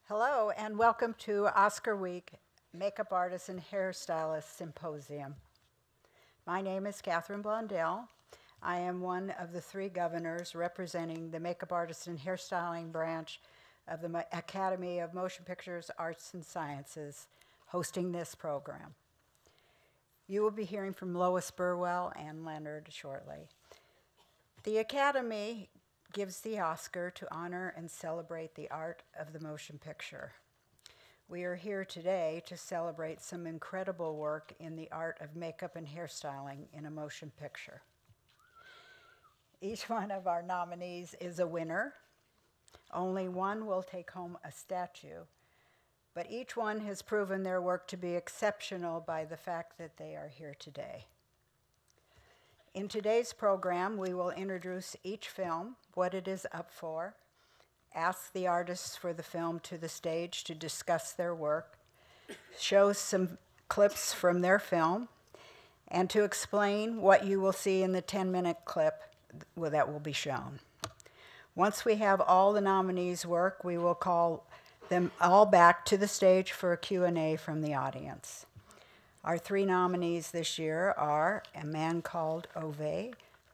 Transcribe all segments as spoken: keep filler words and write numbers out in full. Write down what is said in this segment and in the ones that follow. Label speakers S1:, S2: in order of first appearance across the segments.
S1: Hello and welcome to Oscar Week Makeup Artist and Hairstylist Symposium. My name is Kathryn Blondell. I am one of the three governors representing the Makeup Artist and Hairstyling branch of the Academy of Motion Pictures, Arts and Sciences, hosting this program. You will be hearing from Lois, Burwell, and Leonard shortly. The Academy gives the Oscar to honor and celebrate the art of the motion picture. We are here today to celebrate some incredible work in the art of makeup and hairstyling in a motion picture. Each one of our nominees is a winner. Only one will take home a statue, but each one has proven their work to be exceptional by the fact that they are here today. In today's program, we will introduce each film, what it is up for, ask the artists for the film to the stage to discuss their work, show some clips from their film, and to explain what you will see in the ten-minute clip that will be shown. Once we have all the nominees' work, we will call them all back to the stage for a Q and A from the audience. Our three nominees this year are A Man Called Ove.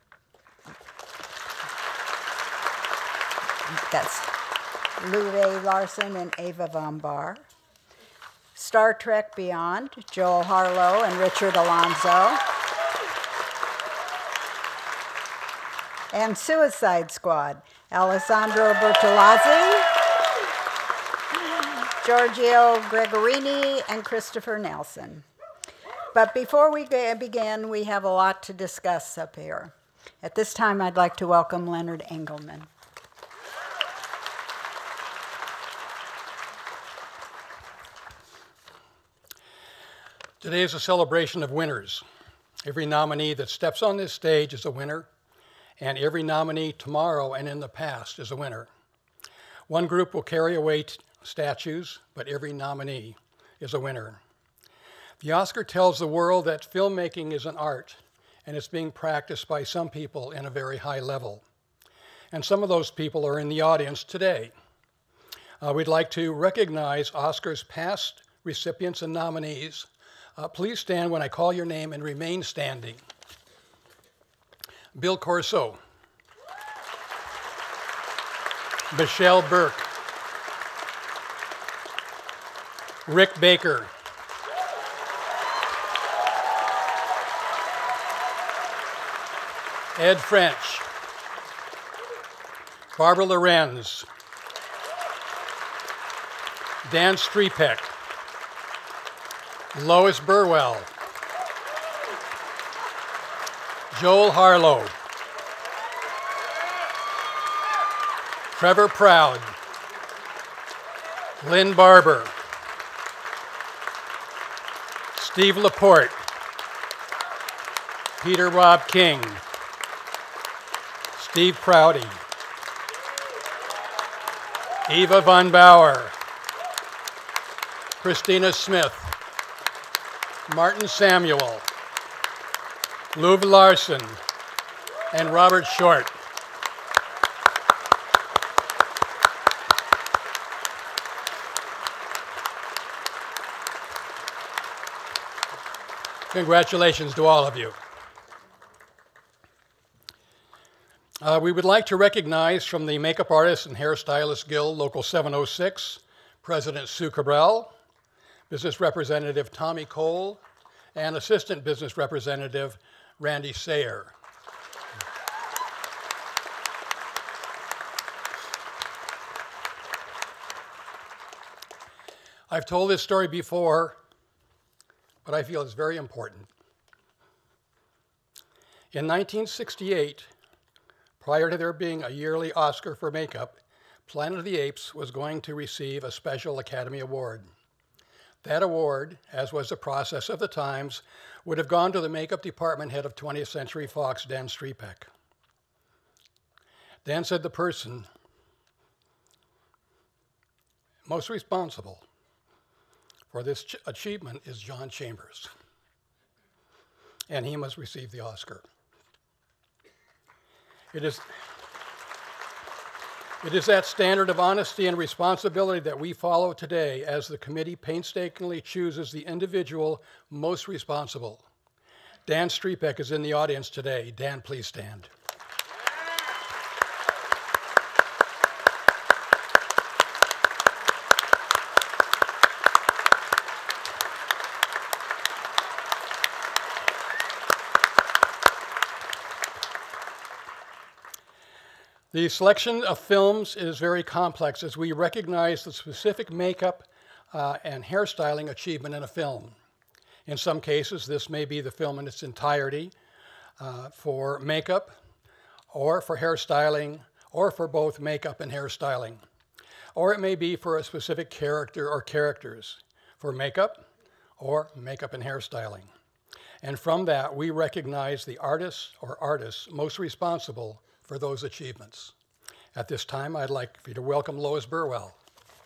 S1: That's Louis Larson and Ava Von Bar. Star Trek Beyond, Joel Harlow and Richard Alonso. And Suicide Squad, Alessandro Bertolazzi, Giorgio Gregorini, and Christopher Nelson. But before we begin, we have a lot to discuss up here. At this time, I'd like to welcome Leonard Engelman.
S2: Today is a celebration of winners. Every nominee that steps on this stage is a winner, and every nominee tomorrow and in the past is a winner. One group will carry away statues, but every nominee is a winner. The Oscar tells the world that filmmaking is an art, and it's being practiced by some people in a very high level. And some of those people are in the audience today. Uh, we'd like to recognize Oscar's past recipients and nominees. Uh, please stand when I call your name and remain standing. Bill Corso. Michelle Burke. Rick Baker. Ed French. Barbara Lorenz. Dan Strepek. Lois Burwell. Joel Harlow. Trevor Proud. Lynn Barber. Steve Laporte. Peter Rob King. Steve Prouty. Eva Von Bauer. Christina Smith. Martin Samuel. Louis Larson. And Robert Short. Congratulations to all of you. Uh, we would like to recognize from the Makeup Artists and Hairstylists Guild, Local seven oh six, President Sue Cabral, Business Representative Tommy Cole, and Assistant Business Representative Randy Sayer. I've told this story before, but I feel it's very important. In nineteen sixty-eight, prior to there being a yearly Oscar for makeup, Planet of the Apes was going to receive a special Academy Award. That award, as was the process of the times, would have gone to the makeup department head of twentieth Century Fox, Dan Strepek. Dan said the person most responsible for this ch- achievement is John Chambers, and he must receive the Oscar. It is, It is that standard of honesty and responsibility that we follow today as the committee painstakingly chooses the individual most responsible. Dan Strepek is in the audience today. Dan, please stand. The selection of films is very complex as we recognize the specific makeup uh, and hairstyling achievement in a film. In some cases, this may be the film in its entirety uh, for makeup, or for hairstyling, or for both makeup and hairstyling. Or it may be for a specific character or characters, for makeup or makeup and hairstyling. And from that, we recognize the artists or artists most responsible for those achievements. At this time, I'd like for you to welcome Lois Burwell.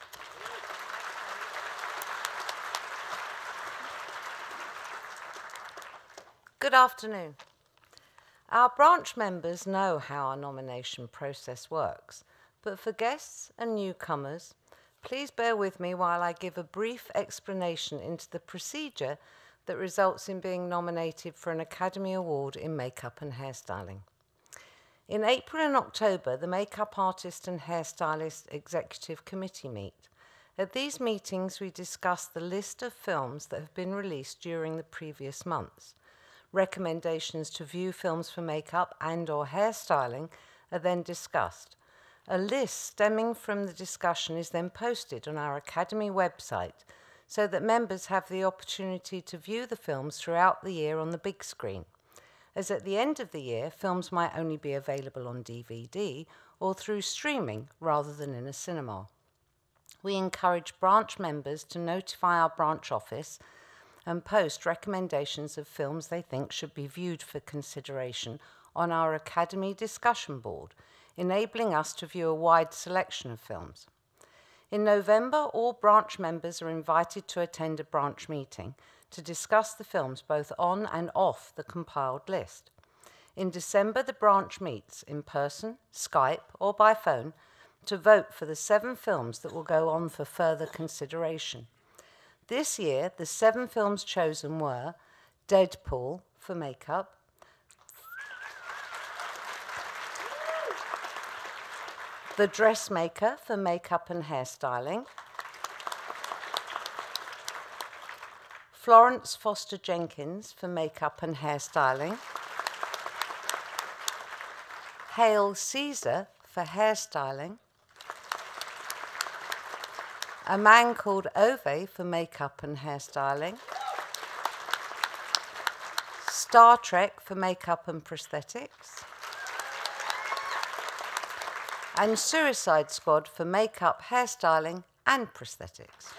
S3: Good afternoon. Our branch members know how our nomination process works, but for guests and newcomers, please bear with me while I give a brief explanation into the procedure that results in being nominated for an Academy Award in makeup and hairstyling. In April and October, the Makeup Artist and Hairstylist Executive Committee meet. At these meetings, we discuss the list of films that have been released during the previous months. Recommendations to view films for makeup and or hairstyling are then discussed. A list stemming from the discussion is then posted on our Academy website so that members have the opportunity to view the films throughout the year on the big screen, as at the end of the year, films might only be available on D V D or through streaming rather than in a cinema. We encourage branch members to notify our branch office and post recommendations of films they think should be viewed for consideration on our Academy discussion board, enabling us to view a wide selection of films. In November, all branch members are invited to attend a branch meeting to discuss the films both on and off the compiled list. In December, the branch meets in person, Skype, or by phone to vote for the seven films that will go on for further consideration. This year, the seven films chosen were Deadpool for makeup, The Dressmaker for makeup and hairstyling, Florence Foster Jenkins for makeup and hairstyling, Hail Caesar for hairstyling, A Man Called Ove for makeup and hairstyling, Star Trek for makeup and prosthetics, and Suicide Squad for makeup, hairstyling, and prosthetics.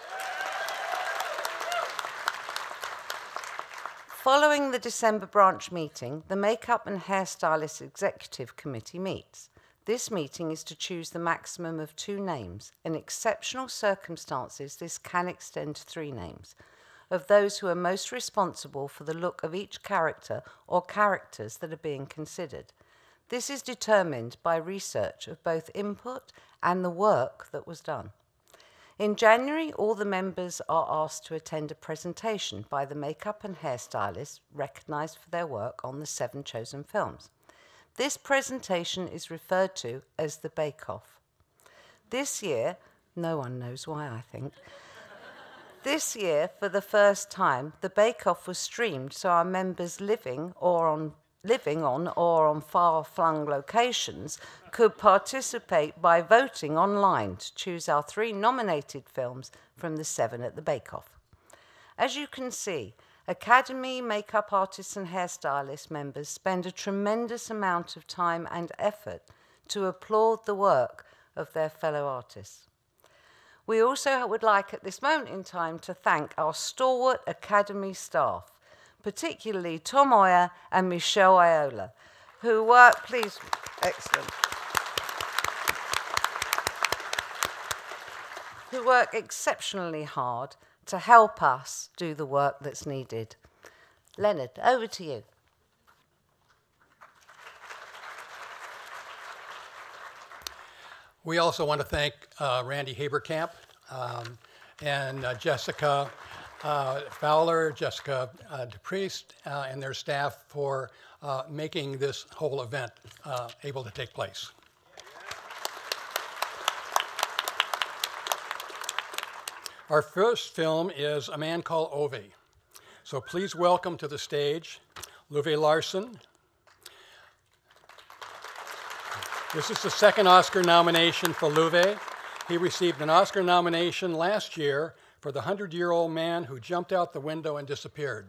S3: Following the December branch meeting, the Makeup and Hairstylist Executive Committee meets. This meeting is to choose the maximum of two names. In exceptional circumstances, this can extend to three names, of those who are most responsible for the look of each character or characters that are being considered. This is determined by research of both input and the work that was done. In January, all the members are asked to attend a presentation by the makeup and hairstylist recognised for their work on the seven chosen films. This presentation is referred to as the bake-off. This year, no one knows why, I think. This year, for the first time, the bake-off was streamed so our members living or on living on or on far-flung locations could participate by voting online to choose our three nominated films from the seven at the bake-off. As you can see, Academy makeup artists and hairstylist members spend a tremendous amount of time and effort to applaud the work of their fellow artists. We also would like at this moment in time to thank our stalwart Academy staff, particularly Tom Oyer and Michelle Iola, who work, please, excellent, who work exceptionally hard to help us do the work that's needed. Leonard, over to you.
S2: We also want to thank uh, Randy Haberkamp um, and uh, Jessica uh, Fowler, Jessica uh, DePriest, uh, and their staff for uh, making this whole event uh, able to take place. Our first film is A Man Called Ove. So please welcome to the stage Love Larson. This is the second Oscar nomination for Love. He received an Oscar nomination last year for The Hundred-Year-Old Man Who Jumped Out the Window and Disappeared.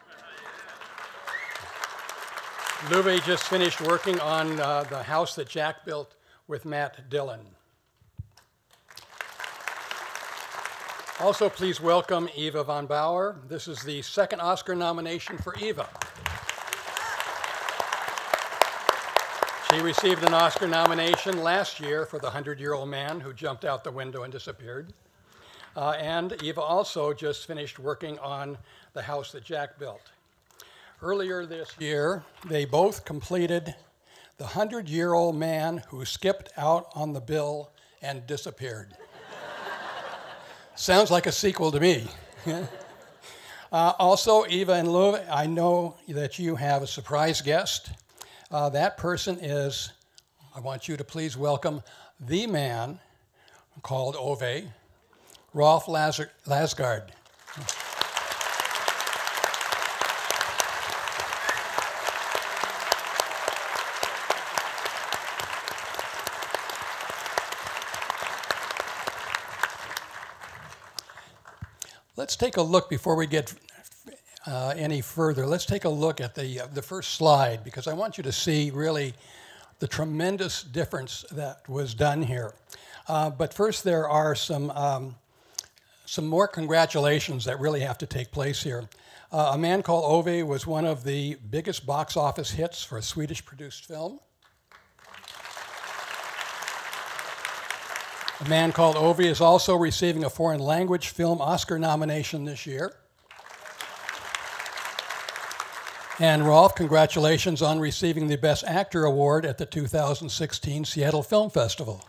S2: Love just finished working on uh, The House That Jack Built with Matt Dillon. Also, please welcome Eva von Bauer. This is the second Oscar nomination for Eva. She received an Oscar nomination last year for The Hundred-Year-Old Man Who Jumped Out the Window and Disappeared. Uh, and Eva also just finished working on The House That Jack Built. Earlier this year, they both completed The Hundred-Year-Old Man Who Skipped Out on the Bill and Disappeared. Sounds like a sequel to me. uh, also, Eva and Lou, I know that you have a surprise guest. Uh, that person is, I want you to please welcome the man called Ove, Rolf Las- Lasgard. Let's take a look before we get uh, any further. Let's take a look at the, uh, the first slide, because I want you to see really the tremendous difference that was done here. Uh, but first, there are some, um, some more congratulations that really have to take place here. Uh, A Man Called Ove was one of the biggest box office hits for a Swedish-produced film. A Man Called Ove is also receiving a foreign language film Oscar nomination this year. And Rolf, congratulations on receiving the Best Actor Award at the two thousand sixteen Seattle Film Festival.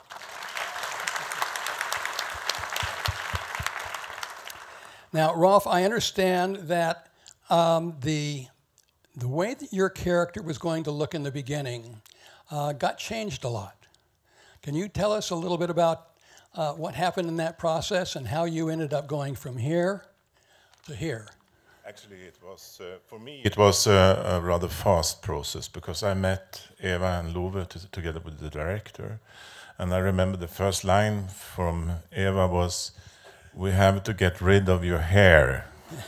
S2: Now, Rolf, I understand that um, the, the way that your character was going to look in the beginning uh, got changed a lot. Can you tell us a little bit about Uh, what happened in that process and how you ended up going from here to here?
S4: Actually, it was, uh, for me, it was uh, a rather fast process, because I met Eva and Love t- together with the director. And I remember the first line from Eva was, "We have to get rid of your hair."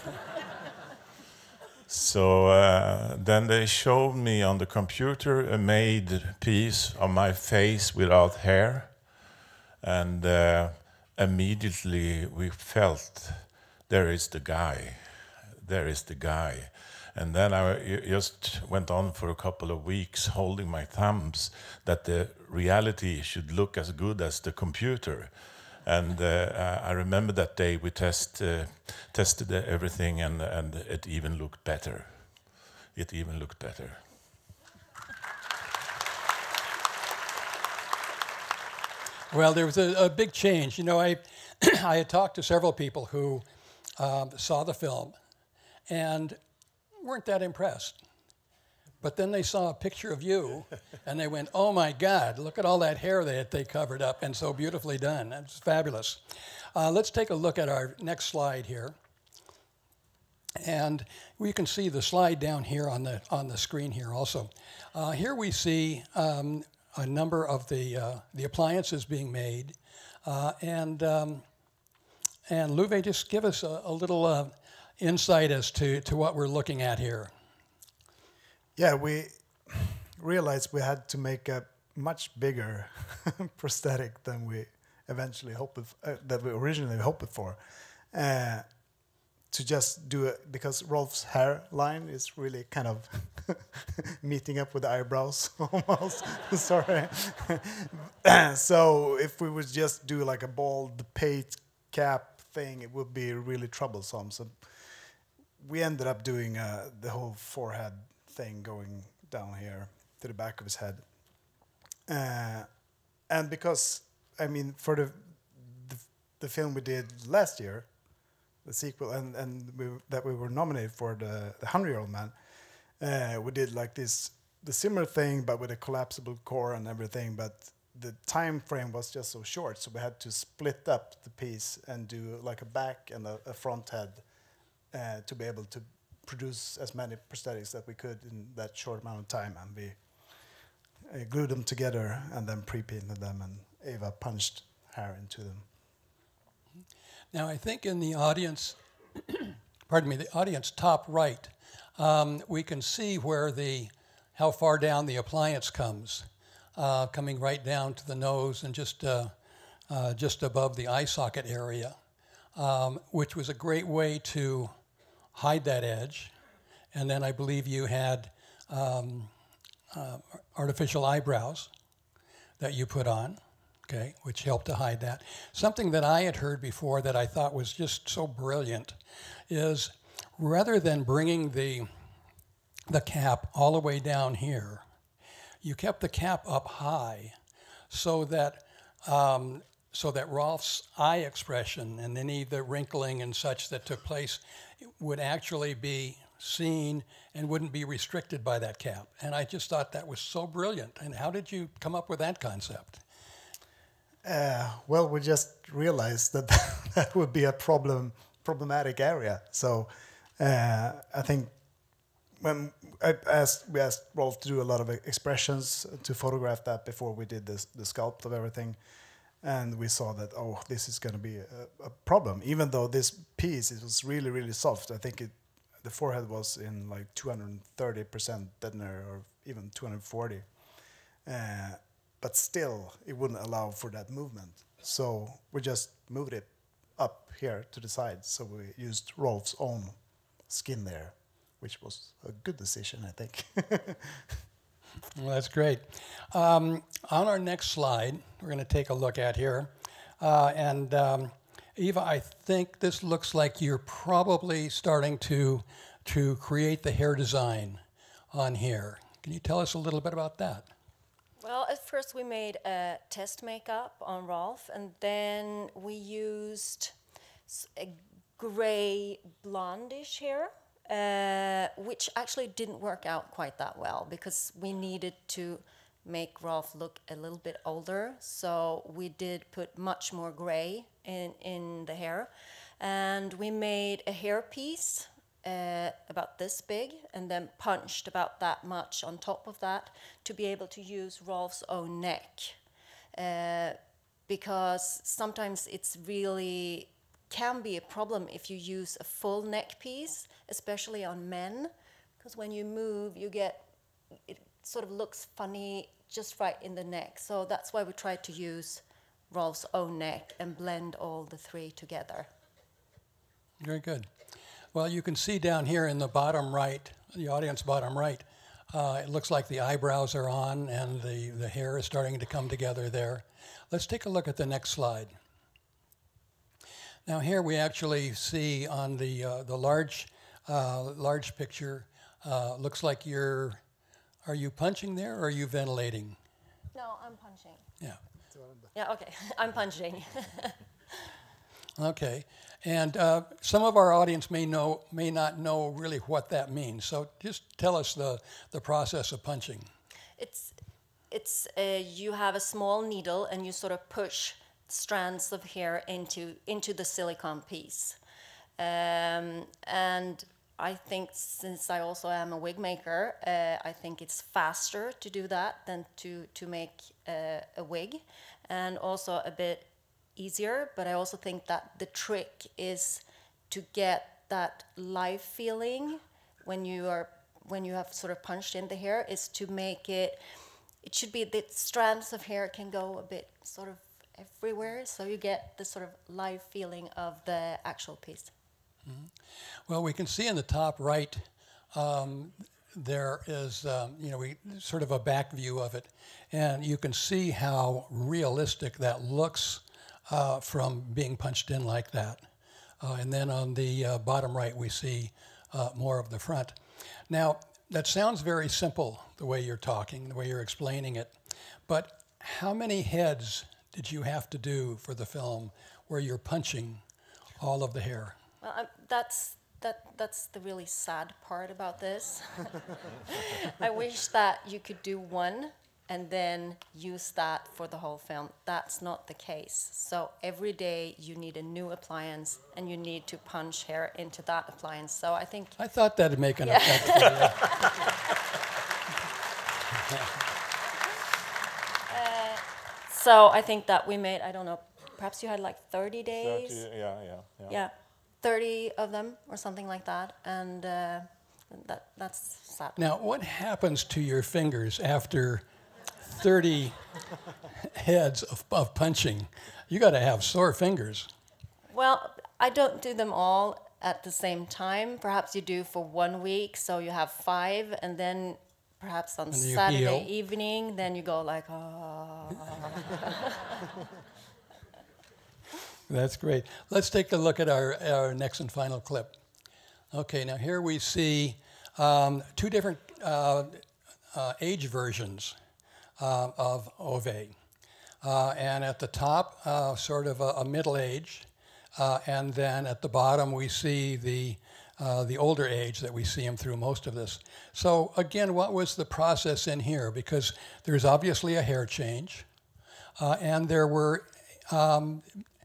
S4: So uh, then they showed me on the computer a made piece of my face without hair. And uh, immediately we felt, there is the guy, there is the guy. And then I just went on for a couple of weeks holding my thumbs that the reality should look as good as the computer. And uh, I remember that day we test, uh, tested everything, and, and it even looked better. It even looked better.
S2: Well, there was a, a big change. You know, I, I had talked to several people who um, saw the film and weren't that impressed. But then they saw a picture of you, and they went, "Oh my God, look at all that hair that they covered up, and so beautifully done." That's fabulous. Uh, let's take a look at our next slide here. And we can see the slide down here on the, on the screen here also. Uh, here we see um, a number of the, uh, the appliances being made. Uh, and, um, and Luve, just give us a, a little uh, insight as to, to what we're looking at here.
S5: Yeah, we realized we had to make a much bigger prosthetic than we eventually hoped, uh, that we originally hoped for. Uh, to just do it, because Rolf's hairline is really kind of meeting up with the eyebrows almost. Sorry. So if we would just do like a bald pate cap thing, it would be really troublesome. So we ended up doing uh, the whole forehead thing going down here to the back of his head. Uh, and because I mean, for the, the the film we did last year, the sequel, and and we, that we were nominated for the the Hundred Year Old Man, uh, we did like this the similar thing, but with a collapsible core and everything. But the time frame was just so short, so we had to split up the piece and do like a back and a, a front head uh, to be able to produce as many prosthetics that we could in that short amount of time, and we uh, glued them together and then pre-painted them, and Eva punched hair into them.
S2: Now, I think in the audience, pardon me, the audience top right, um, we can see where the, how far down the appliance comes, uh, coming right down to the nose and just, uh, uh, just above the eye socket area, um, which was a great way to hide that edge. And then I believe you had um, uh, artificial eyebrows that you put on, okay, which helped to hide that. Something that I had heard before that I thought was just so brilliant is rather than bringing the, the cap all the way down here, you kept the cap up high so that, um, so that Rolf's eye expression and any of the wrinkling and such that took place would actually be seen and wouldn't be restricted by that cap. And I just thought that was so brilliant. And how did you come up with that concept?
S5: Uh, well, we just realized that that would be a problem, problematic area. So uh, I think when I asked, we asked Rolf to do a lot of expressions to photograph that before we did this, the sculpt of everything. And we saw that, oh, this is going to be a, a problem. Even though this piece, it was really, really soft. I think it, the forehead was in like two hundred thirty percent deadener or even two hundred forty. Uh, but still, it wouldn't allow for that movement. So we just moved it up here to the side. So we used Rolf's own skin there, which was a good decision, I think.
S2: Well, that's great. Um, on our next slide, we're going to take a look at here. Uh, and um, Eva, I think this looks like you're probably starting to, to create the hair design on here. Can you tell us a little bit about that?
S6: Well, at first we made a test makeup on Rolf, and then we used a gray blondish hair. Uh, which actually didn't work out quite that well because we needed to make Rolf look a little bit older. So we did put much more gray in, in the hair. And we made a hair piece uh, about this big and then punched about that much on top of that to be able to use Rolf's own neck. Uh, because sometimes it's really can be a problem if you use a full neck piece, especially on men, because when you move, you get, it sort of looks funny just right in the neck. So that's why we tried to use Rolf's own neck and blend all the three together.
S2: Very good. Well, you can see down here in the bottom right, the audience bottom right, uh, it looks like the eyebrows are on and the, the hair is starting to come together there. Let's take a look at the next slide. Now here we actually see on the uh, the large uh, large picture, uh, looks like you're, are you punching there or are you ventilating?
S6: No, I'm punching.
S2: Yeah.
S6: Yeah, okay, I'm punching.
S2: Okay, and uh, some of our audience may know may not know really what that means. So just tell us the the process of punching.
S6: It's it's uh, you have a small needle and you sort of push strands of hair into into the silicone piece, um, and I think since I also am a wig maker, uh, I think it's faster to do that than to to make uh, a wig, and also a bit easier. But I also think that the trick is to get that live feeling when you are when you have sort of punched in the hair, is to make it. It should be that strands of hair can go a bit sort of everywhere, so you get the sort of live feeling of the actual piece.
S2: Mm-hmm. Well, we can see in the top right, um, there is, um, you know, we sort of a back view of it, and you can see how realistic that looks uh, from being punched in like that. Uh, and then on the uh, bottom right, we see uh, more of the front. Now, that sounds very simple, the way you're talking, the way you're explaining it, but how many heads did you have to do for the film where you're punching all of the hair?
S6: Well, I, that's that that's the really sad part about this. I wish that you could do one and then use that for the whole film. That's not the case. So every day you need a new appliance and you need to punch hair into that appliance. So I think...
S2: I thought that'd make an
S6: Yeah.
S2: effect. Yeah.
S6: uh, so I think that we made, I don't know, perhaps you had like thirty days?
S4: thirty, yeah, yeah, yeah.
S6: Yeah, thirty of them or something like that. And uh, that that's sad.
S2: Now, what happens to your fingers after thirty heads of, of punching? You got to have sore fingers.
S6: Well, I don't do them all at the same time. Perhaps you do for one week, so you have five, and then perhaps on
S2: And then you
S6: Saturday
S2: heal.
S6: evening, then you go like, oh.
S2: That's great. Let's take a look at our, our next and final clip. Okay, now here we see um, two different uh, uh, age versions uh, of Ove. Uh, and at the top, uh, sort of a, a middle age, uh, and then at the bottom we see the, uh, the older age that we see him through most of this. So again, what was the process in here? Because there's obviously a hair change, uh, and there were um,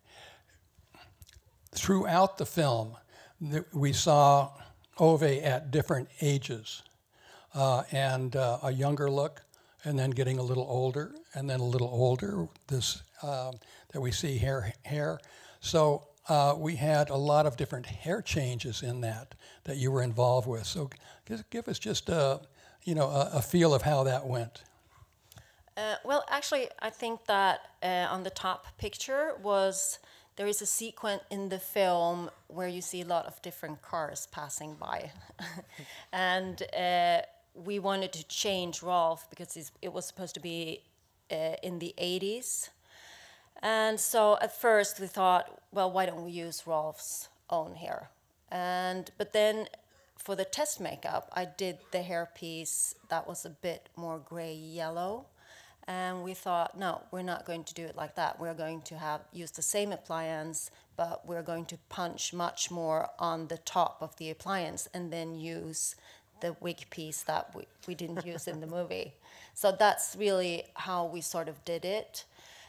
S2: throughout the film, we saw Ove at different ages, uh, and uh, a younger look, and then getting a little older, and then a little older, this uh, that we see hair. hair. So uh, we had a lot of different hair changes in that that you were involved with. So give, give us just a, you know, a, a feel of how that went.
S6: Uh, well, actually, I think that uh, on the top picture was... There is a sequence in the film where you see a lot of different cars passing by. And uh, we wanted to change Rolf because he's, it was supposed to be uh, in the eighties. And so at first we thought, well, why don't we use Rolf's own hair? And but then for the test makeup, I did the hairpiece that was a bit more gray yellow. And we thought, no, we're not going to do it like that. We're going to have use the same appliance, but we're going to punch much more on the top of the appliance and then use the wig piece that we, we didn't use in the movie. So that's really how we sort of did it.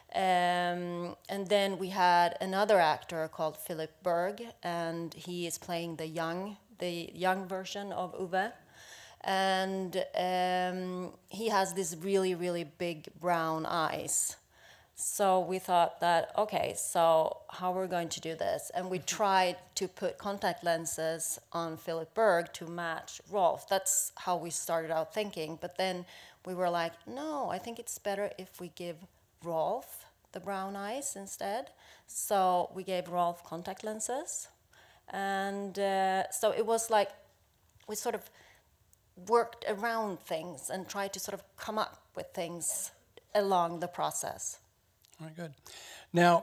S6: Um, and then we had another actor called Philip Berg, and he is playing the young, the young version of Uwe. And um, he has this really, really big brown eyes. So we thought that, okay, so how we're going to do this? And we tried to put contact lenses on Philip Berg to match Rolf. That's how we started out thinking. But then we were like, no, I think it's better if we give Rolf the brown eyes instead. So we gave Rolf contact lenses. And uh, so it was like, we sort of worked around things and tried to sort of come up with things along the process.
S2: Very good. Now,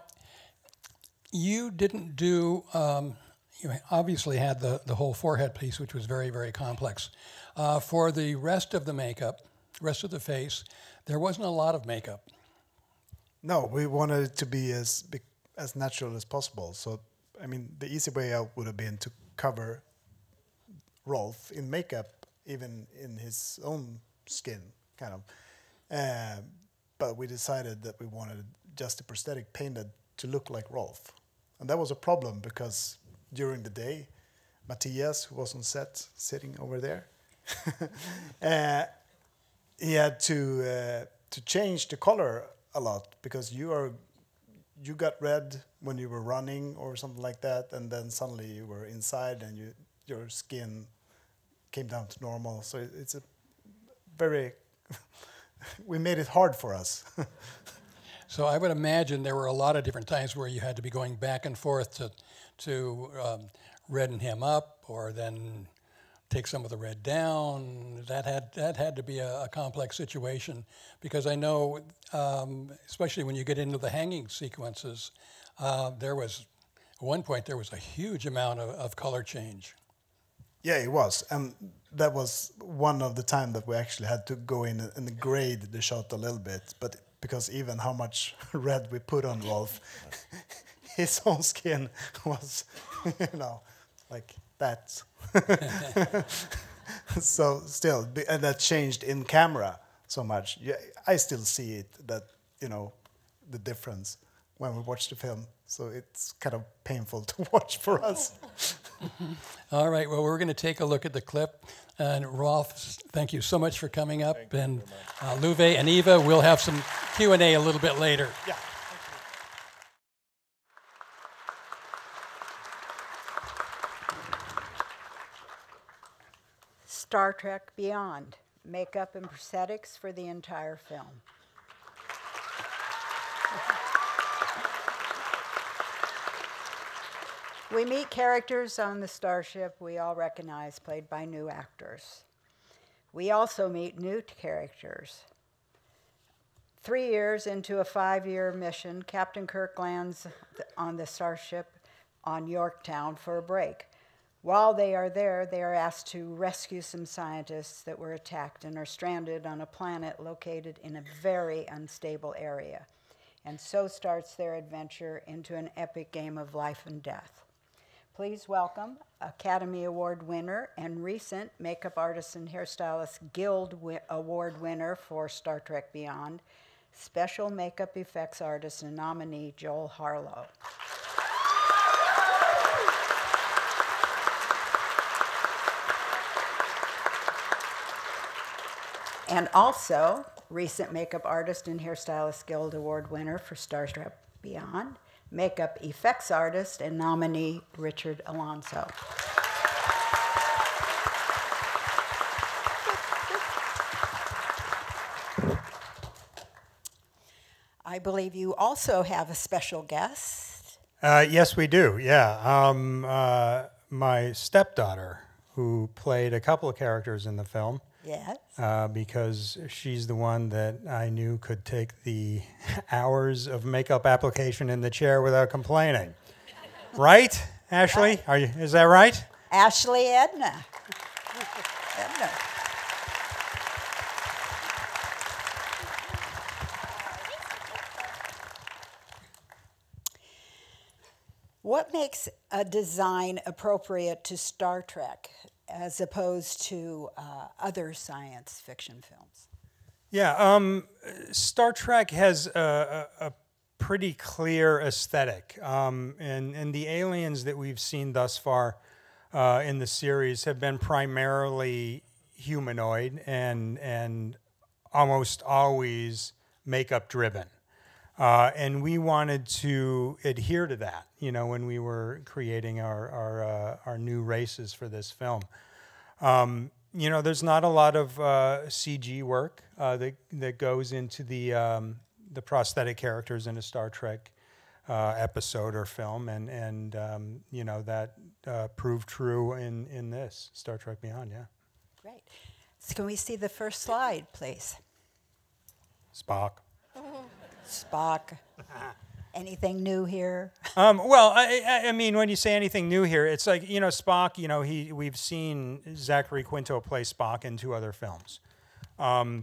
S2: you didn't do, um, you obviously had the, the whole forehead piece, which was very, very complex. Uh, for the rest of the makeup, rest of the face, there wasn't a lot of makeup.
S5: No, we wanted it to be as big, as natural as possible. So, I mean, the easy way out would have been to cover Rolf in makeup, even in his own skin, kind of. Uh, but we decided that we wanted just the prosthetic painted to look like Rolf. And that was a problem because during the day, Matthias, who was on set, sitting over there, uh, he had to uh, to change the color a lot because you are you got red when you were running or something like that, and then suddenly you were inside and you your skin came down to normal. So it's a very we made it hard for us.
S2: So I would imagine there were a lot of different times where you had to be going back and forth to to um, redden him up, or then take some of the red down. That had that had to be a, a complex situation, because I know, um, especially when you get into the hanging sequences, uh, there was at one point there was a huge amount of, of color change.
S5: Yeah, it was, and that was one of the time that we actually had to go in and grade the shot a little bit. But because even how much red we put on Rolf, his own skin was, you know, like that. So still, be- and that changed in camera so much. Yeah, I still see it, that, you know, the difference when we watch the film. So it's kind of painful to watch for us.
S2: All right, well, we're going to take a look at the clip. And Rolf, thank you so much for coming up.
S4: Thank you
S2: and
S4: very
S2: uh, Luve and Eva, we'll have some Q and A a little bit later.
S5: Yeah.
S1: Star Trek Beyond, makeup and prosthetics for the entire film. We meet characters on the starship we all recognize, played by new actors. We also meet new characters. Three years into a five-year mission, Captain Kirk lands on the starship on Yorktown for a break. While they are there, they are asked to rescue some scientists that were attacked and are stranded on a planet located in a very unstable area. And so starts their adventure into an epic game of life and death. Please welcome Academy Award winner and recent Makeup Artists and Hairstylists Guild wi- Award winner for Star Trek Beyond, special makeup effects artist and nominee Joel Harlow. And also, recent Makeup Artist and Hairstylist Guild Award winner for Star Trek Beyond, makeup effects artist and nominee Richard Alonso. I believe you also have a special guest.
S7: Uh, yes, we do. Yeah, um, uh, my stepdaughter, who played a couple of characters in the film.
S1: Yes.
S7: Uh, because she's the one that I knew could take the hours of makeup application in the chair without complaining. Right, Ashley?
S1: Right.
S7: Are you? Is that right?
S1: Ashley Edna. Edna. What makes a design appropriate to Star Trek as opposed to uh, other science fiction films?
S7: Yeah, um, Star Trek has a, a, a pretty clear aesthetic, um, and, and the aliens that we've seen thus far uh, in the series have been primarily humanoid and and almost always makeup driven. Uh, and we wanted to adhere to that, you know, when we were creating our our, uh, our new races for this film. Um, you know, there's not a lot of uh, C G work uh, that that goes into the um, the prosthetic characters in a Star Trek uh, episode or film, and and um, you know that uh, proved true in in this Star Trek Beyond. Yeah.
S1: Great. So can we see the first slide, please?
S7: Spock.
S1: Spock. Anything new here?
S7: Um, well, I, I, I mean, when you say anything new here, it's like, you know, Spock, you know, he we've seen Zachary Quinto play Spock in two other films. Um,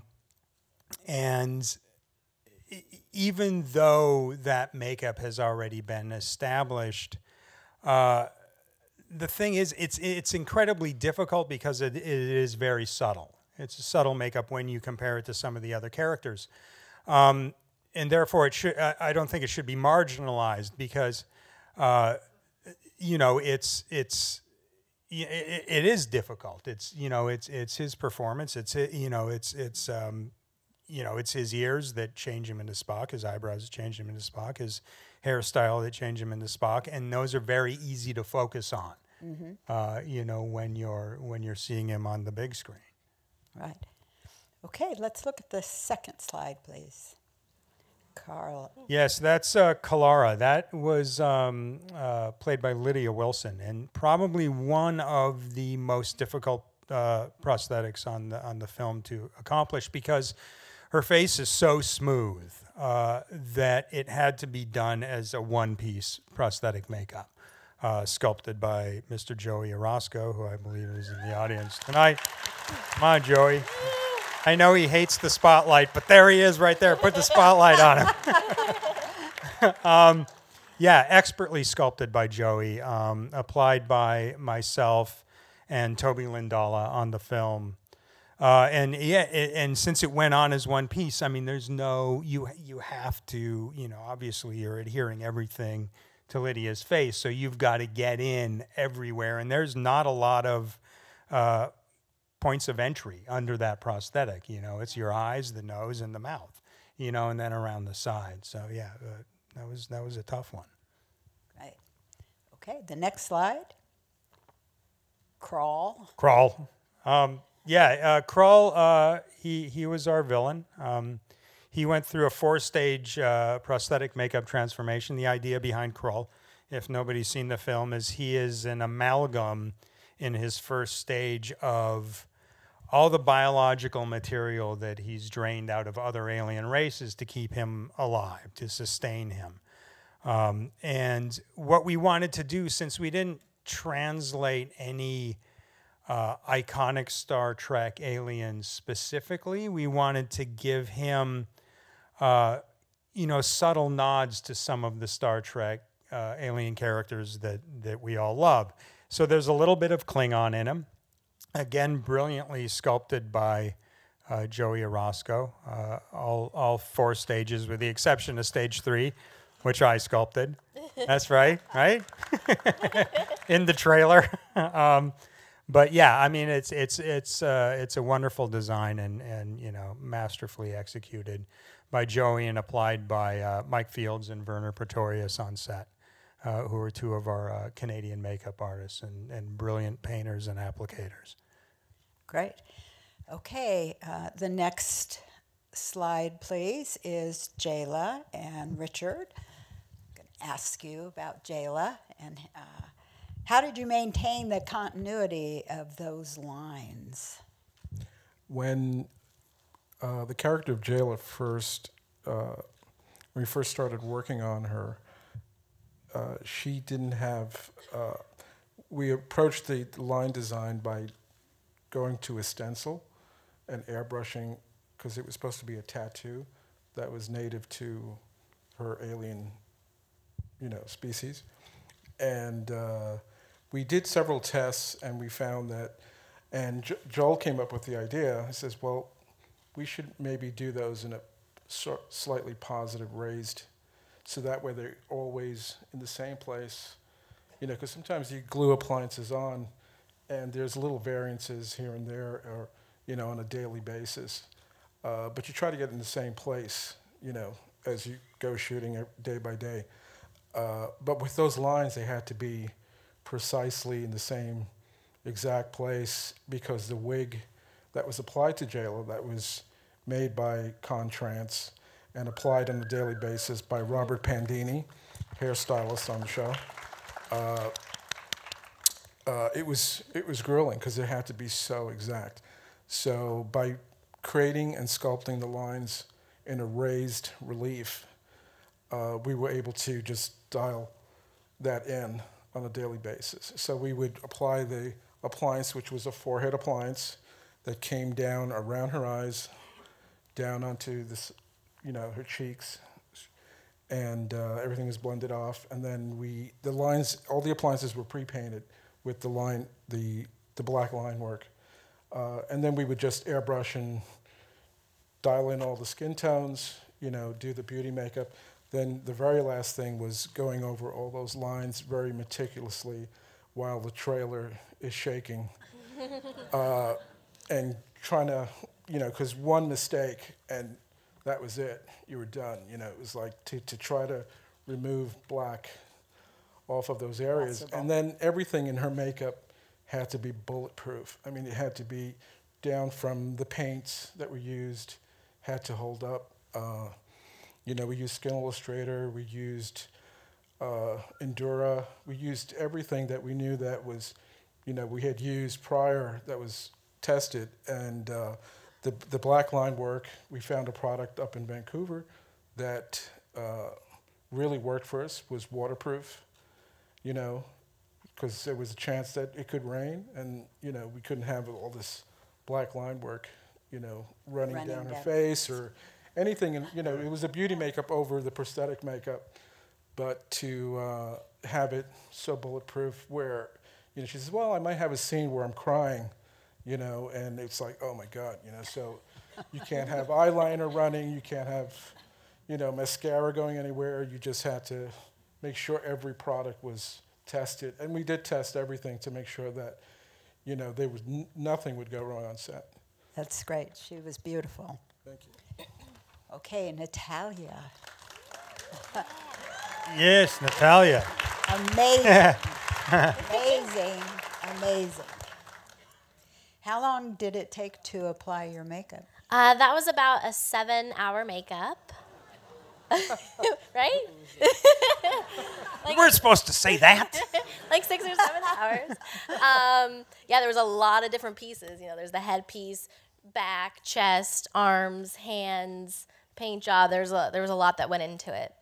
S7: and e- even though that makeup has already been established, uh, the thing is, it's it's incredibly difficult because it, it is very subtle. It's a subtle makeup when you compare it to some of the other characters. Um, And therefore, it should. I don't think it should be marginalized because, uh, you know, it's it's it, it is difficult. It's you know, it's it's his performance. It's you know, it's it's um, you know, it's his ears that change him into Spock. His eyebrows that change him into Spock. His hairstyle that change him into Spock. And those are very easy to focus on. Mm-hmm. Uh, you know, when you're when you're seeing him on the big screen.
S1: Right. Okay. Let's look at the second slide, please. Carl.
S7: Yes, that's uh, Kalara. That was um, uh, played by Lydia Wilson, and probably one of the most difficult uh, prosthetics on the on the film to accomplish because her face is so smooth uh, that it had to be done as a one-piece prosthetic makeup, uh, sculpted by Mister Joey Orozco, who I believe is in the audience tonight. Come on, Joey. I know he hates the spotlight, but there he is right there. Put the spotlight on him. um, yeah, expertly sculpted by Joey, um, applied by myself and Toby Lindala on the film. Uh, and yeah, it, and since it went on as one piece, I mean, there's no, you you have to, you know, obviously you're adhering everything to Lydia's face, so you've got to get in everywhere. And there's not a lot of uh, points of entry under that prosthetic. You know, it's your eyes, the nose, and the mouth. You know, and then around the side. So yeah, uh, that was that was a tough one.
S1: Right. Okay. The next slide. Crawl.
S7: Crawl. Um, yeah, uh, Crawl. Uh, he he was our villain. Um, he went through a four-stage uh, prosthetic makeup transformation. The idea behind Crawl, if nobody's seen the film, is he is an amalgam in his first stage of all the biological material that he's drained out of other alien races to keep him alive, to sustain him. Um, and what we wanted to do, since we didn't translate any uh, iconic Star Trek aliens specifically, we wanted to give him, uh, you know, subtle nods to some of the Star Trek uh, alien characters that, that we all love. So there's a little bit of Klingon in him. Again, brilliantly sculpted by uh, Joey Orozco. Uh, all, all four stages, with the exception of stage three, which I sculpted. That's right, right? In the trailer. um, but yeah, I mean, it's it's it's uh, it's a wonderful design and and you know masterfully executed by Joey and applied by uh, Mike Fields and Werner Pretorius on set. Uh, who are two of our uh, Canadian makeup artists and, and brilliant painters and applicators.
S1: Great. Okay, uh, the next slide, please, is Jayla and Richard. I'm going to ask you about Jayla and uh, how did you maintain the continuity of those lines?
S8: When uh, the character of Jayla first, uh, when we first started working on her, Uh, she didn't have, uh, we approached the line design by going to a stencil and airbrushing, because it was supposed to be a tattoo that was native to her alien, you know, species. And uh, we did several tests and we found that, and jo Joel came up with the idea. He says, well, we should maybe do those in a so slightly positive raised, so that way they're always in the same place, you know, because sometimes you glue appliances on and there's little variances here and there, or, you know, on a daily basis. Uh, but you try to get in the same place, you know, as you go shooting day by day. Uh, but with those lines, they had to be precisely in the same exact place, because the wig that was applied to Jayla, that was made by Contrans, and applied on a daily basis by Robert Pandini, hairstylist on the show. Uh, uh, it was it was grueling because it had to be so exact. So by creating and sculpting the lines in a raised relief, uh, we were able to just dial that in on a daily basis. So we would apply the appliance, which was a forehead appliance that came down around her eyes, down onto this, you know, her cheeks, and uh, everything was blended off. And then we, the lines, all the appliances were pre-painted with the line, the the black line work. Uh, and then we would just airbrush and dial in all the skin tones, you know, do the beauty makeup. Then the very last thing was going over all those lines very meticulously while the trailer is shaking. uh, and trying to, you know, because one mistake and that was it. You were done. You know, it was like to, to try to remove black off of those areas. Possible. And then everything in her makeup had to be bulletproof. I mean, it had to be down from the paints that were used, had to hold up. Uh, you know, we used Skin Illustrator, we used uh, Endura, we used everything that we knew that was, you know, we had used prior that was tested. And uh, The, the black line work, we found a product up in Vancouver that uh, really worked for us, was waterproof, you know, because there was a chance that it could rain and, you know, we couldn't have all this black line work, you know, running,
S1: Running
S8: down her
S1: down.
S8: face or anything. And, you know, it was a beauty makeup over the prosthetic makeup. But to uh, have it so bulletproof where, you know, she says, well, I might have a scene where I'm crying, you know, and it's like, oh my God, you know, so you can't have eyeliner running, you can't have, you know, mascara going anywhere. You just had to make sure every product was tested. And we did test everything to make sure that, you know, there was n nothing would go wrong on set.
S1: That's great. She was beautiful.
S8: Thank you.
S1: Okay, Natalia.
S7: Yes, Natalia.
S1: Amazing. amazing. Amazing. How long did it take to apply your makeup?
S9: Uh, that was about a seven-hour makeup. Right?
S7: Like, we're supposed to say that.
S9: Like six or seven hours. Um, yeah, there was a lot of different pieces. You know, there's the headpiece, back, chest, arms, hands, paint job. There's a, there was a lot that went into it.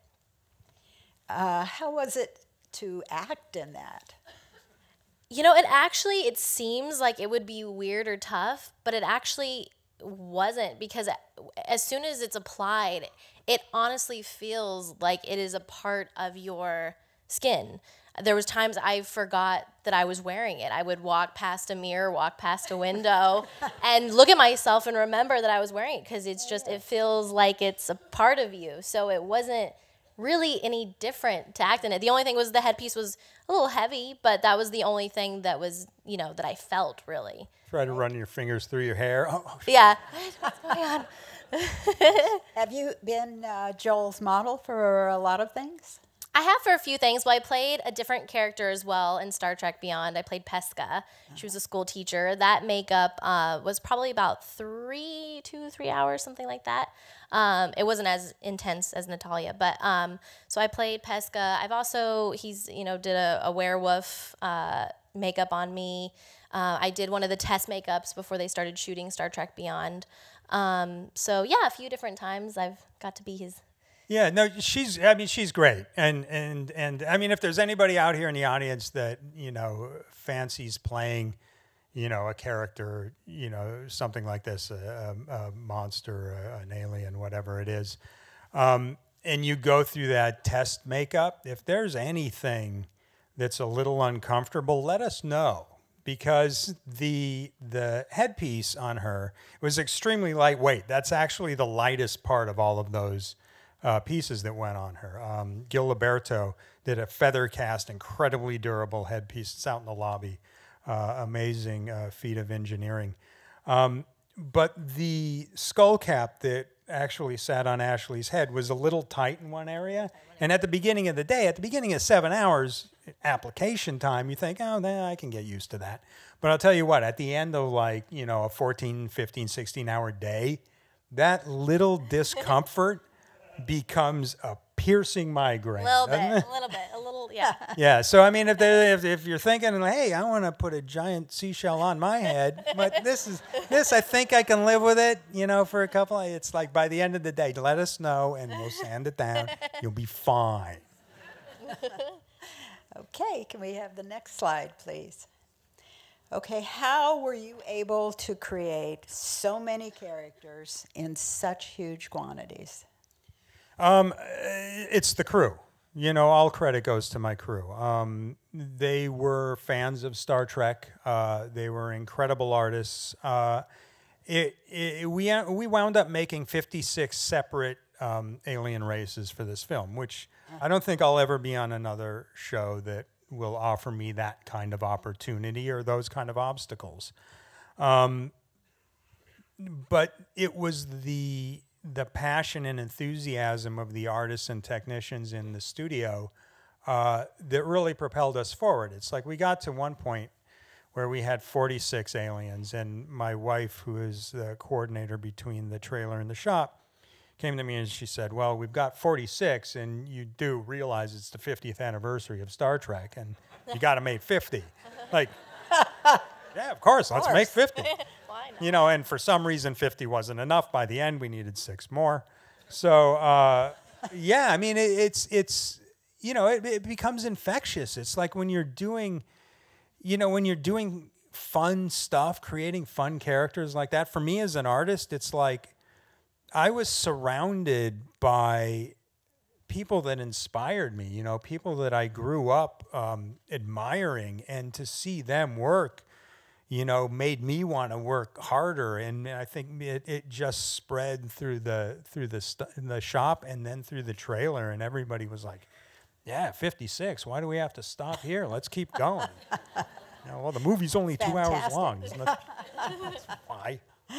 S1: Uh, how was it to act in that?
S9: You know, it actually, it seems like it would be weird or tough, but it actually wasn't, because as soon as it's applied, it honestly feels like it is a part of your skin. There was times I forgot that I was wearing it. I would walk past a mirror, walk past a window, and look at myself and remember that I was wearing it, because it's just, it feels like it's a part of you. So it wasn't really any different to act in it. The only thing was the headpiece was a little heavy, but that was the only thing that was, you know, that I felt really.
S7: Try to run your fingers through your hair. Oh, oh,
S9: yeah. What's going on?
S1: Have you been uh, Joel's model for a lot of things?
S9: I have for a few things. Well, I played a different character as well in Star Trek Beyond. I played Pesca. She was a school teacher. That makeup uh, was probably about three, two, three hours, something like that. Um, it wasn't as intense as Natalia, but um, so I played Pesca. I've also, he's, you know, did a, a werewolf uh, makeup on me. Uh, I did one of the test makeups before they started shooting Star Trek Beyond. Um, so yeah, a few different times I've got to be his.
S7: Yeah, no, she's, I mean, she's great. And, and, and I mean, if there's anybody out here in the audience that, you know, fancies playing, you know, a character, you know, something like this, a, a, a monster, a, an alien, whatever it is, um, and you go through that test makeup, if there's anything that's a little uncomfortable, let us know. Because the the headpiece on her was extremely lightweight. That's actually the lightest part of all of those uh, pieces that went on her. Um, Gil Liberto did a feather cast, incredibly durable headpiece. It's out in the lobby. Uh, amazing uh, feat of engineering. Um, but the skull cap that actually sat on Ashley's head was a little tight in one area. And at the beginning of the day, at the beginning of seven hours application time, you think, oh, then I can get used to that. But I'll tell you what, at the end of like, you know, a fourteen, fifteen, sixteen hour day, that little discomfort becomes a piercing migraine.
S9: A little bit,
S7: doesn't it?
S9: a little bit, a little, yeah.
S7: Yeah, so I mean, if, if if you're thinking, hey, I want to put a giant seashell on my head, but this is this, I think I can live with it, you know, for a couple. Of, it's like by the end of the day, let us know and we'll sand it down. You'll be fine.
S1: Okay, can we have the next slide, please? Okay, how were you able to create so many characters in such huge quantities?
S7: Um, it's the crew. You know, all credit goes to my crew. Um, they were fans of Star Trek. Uh, they were incredible artists. Uh, it, it, we, we wound up making fifty-six separate um, alien races for this film, which I don't think I'll ever be on another show that will offer me that kind of opportunity or those kind of obstacles. Um, but it was the... the passion and enthusiasm of the artists and technicians in the studio uh, that really propelled us forward. It's like we got to one point where we had forty-six aliens, and my wife, who is the coordinator between the trailer and the shop, came to me and she said, well, we've got forty-six, and you do realize it's the fiftieth anniversary of Star Trek, and you got to make fifty. Like, yeah, of course, let's make fifty. You know, and for some reason, fifty wasn't enough. By the end, we needed six more. So, uh, yeah, I mean, it, it's, it's you know, it, it becomes infectious. It's like when you're doing, you know, when you're doing fun stuff, creating fun characters like that. For me as an artist, it's like I was surrounded by people that inspired me, you know, people that I grew up um, admiring, and to see them work, you know, made me want to work harder. And I think it, it just spread through the through the st- the shop and then through the trailer, and everybody was like, yeah, fifty-six, why do we have to stop here? Let's keep going. You know, well, the movie's only two
S1: Fantastic.
S7: hours long. Isn't it? Why?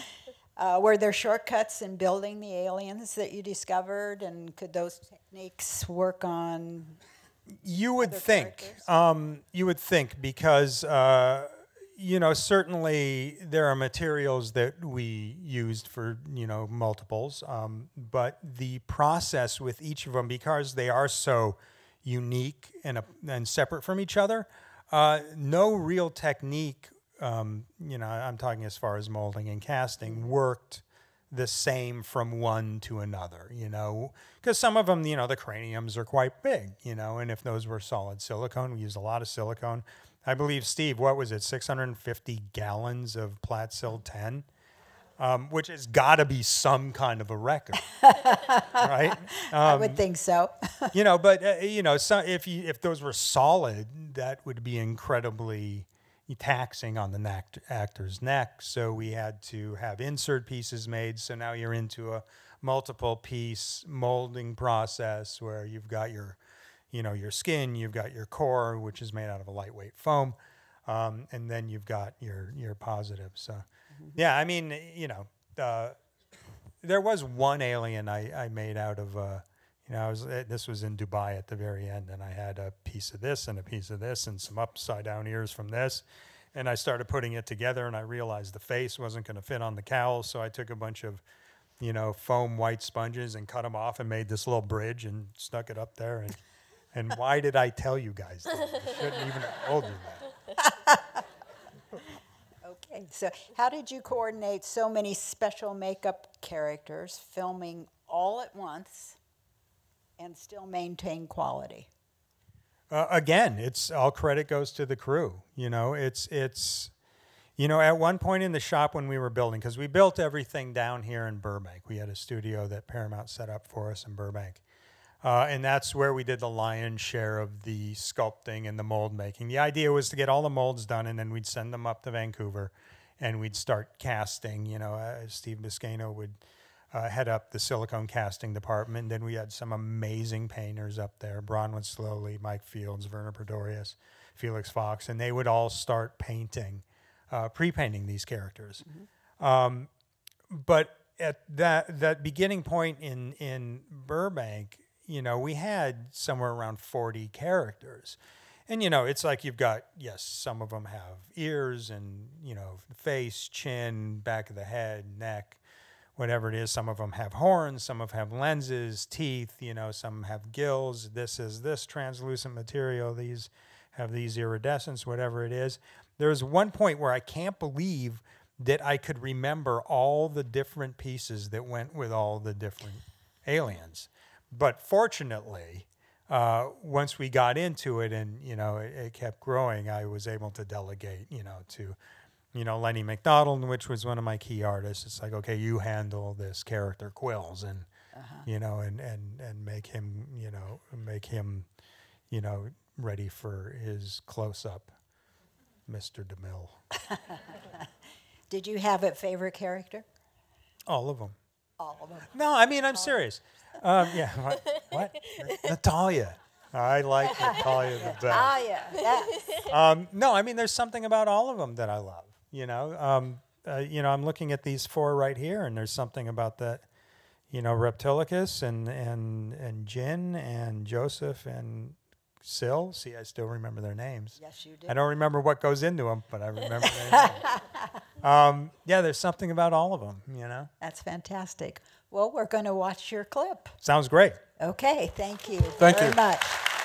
S1: Uh, were there shortcuts in building the aliens that you discovered, and could those techniques work on?
S7: You would
S1: other
S7: think.
S1: characters?
S7: Um, you would think because, uh, you know, certainly there are materials that we used for, you know, multiples. Um, but the process with each of them, because they are so unique and, a, and separate from each other, uh, no real technique, um, you know, I'm talking as far as molding and casting, worked the same from one to another, you know, because some of them, you know, the craniums are quite big, you know, and if those were solid silicone, we used a lot of silicone. I believe, Steve, what was it, six hundred fifty gallons of Platsil ten, um, which has got to be some kind of a record, right?
S1: I would think so.
S7: You know, but, uh, you know, so if, you, if those were solid, that would be incredibly taxing on the neck, actor's neck. So we had to have insert pieces made. So now you're into a multiple piece molding process where you've got your, you know, your skin, you've got your core, which is made out of a lightweight foam, um, and then you've got your your positives. So, mm-hmm. yeah, I mean, you know, uh, there was one alien I, I made out of, uh, you know, I was this was in Dubai at the very end, and I had a piece of this and a piece of this and some upside down ears from this, and I started putting it together, and I realized the face wasn't going to fit on the cowl, so I took a bunch of, you know, foam white sponges and cut them off and made this little bridge and stuck it up there. And and why did I tell you guys that? I shouldn't even have told you that.
S1: Okay, so how did you coordinate so many special makeup characters, filming all at once, and still maintain quality?
S7: Uh, again, it's all credit goes to the crew. You know, it's it's, you know, at one point in the shop when we were building, because we built everything down here in Burbank. We had a studio that Paramount set up for us in Burbank. Uh, and that's where we did the lion's share of the sculpting and the mold making. The idea was to get all the molds done, and then we'd send them up to Vancouver, and we'd start casting. You know, uh, Steve Biscayno would uh, head up the silicone casting department. Then we had some amazing painters up there, Bronwyn Slowly, Mike Fields, Werner Pretorius, Felix Fox, and they would all start painting, uh, pre-painting these characters. Mm-hmm. Um, but at that that beginning point in, in Burbank, you know, we had somewhere around forty characters. And, you know, it's like you've got, yes, some of them have ears and, you know, face, chin, back of the head, neck, whatever it is. Some of them have horns, some of them have lenses, teeth, you know, some have gills. This is this translucent material. These have these iridescence, whatever it is. There's one point where I can't believe that I could remember all the different pieces that went with all the different aliens. But fortunately, uh, once we got into it and, you know, it, it kept growing, I was able to delegate, you know, to, you know, Lenny McDonald, which was one of my key artists. It's like, okay, you handle this character Quills and, uh-huh. you know, and, and, and make him, you know, make him, you know, ready for his close-up, Mister DeMille.
S1: Did you have a favorite character?
S7: All of them.
S1: All of them.
S7: No, I mean, I'm serious. Um, yeah, what? what? Natalia. I like Natalia the best.
S1: Ah, yeah, yes.
S7: Um, no, I mean, there's something about all of them that I love. You know, um, uh, you know, I'm looking at these four right here, and there's something about that. You know, Reptilicus and and and Jin and Joseph and Syl. See, I still remember their names.
S1: Yes, you did.
S7: I don't remember what goes into them, but I remember their names. Um, yeah, there's something about all of them. You know.
S1: That's fantastic. Well, we're going to watch your clip.
S7: Sounds great.
S1: Okay, thank you
S8: Thank
S1: very
S8: you.
S1: much.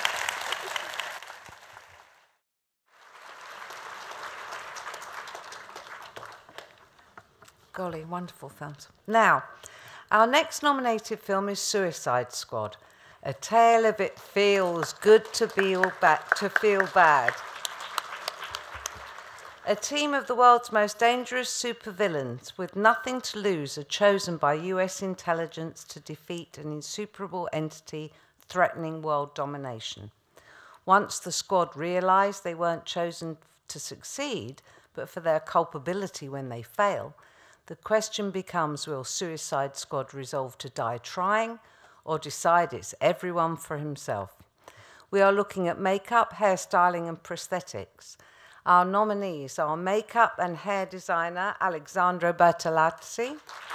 S3: Golly, wonderful films. Now, our next nominated film is Suicide Squad, a tale of it feels good to be all ba- to feel bad. A team of the world's most dangerous supervillains with nothing to lose are chosen by U S intelligence to defeat an insuperable entity threatening world domination. Once the squad realised they weren't chosen to succeed, but for their culpability when they fail, the question becomes, will Suicide Squad resolve to die trying or decide it's everyone for himself? We are looking at makeup, hairstyling and prosthetics. Our nominees are makeup and hair designer Alexandra Bertolazzi.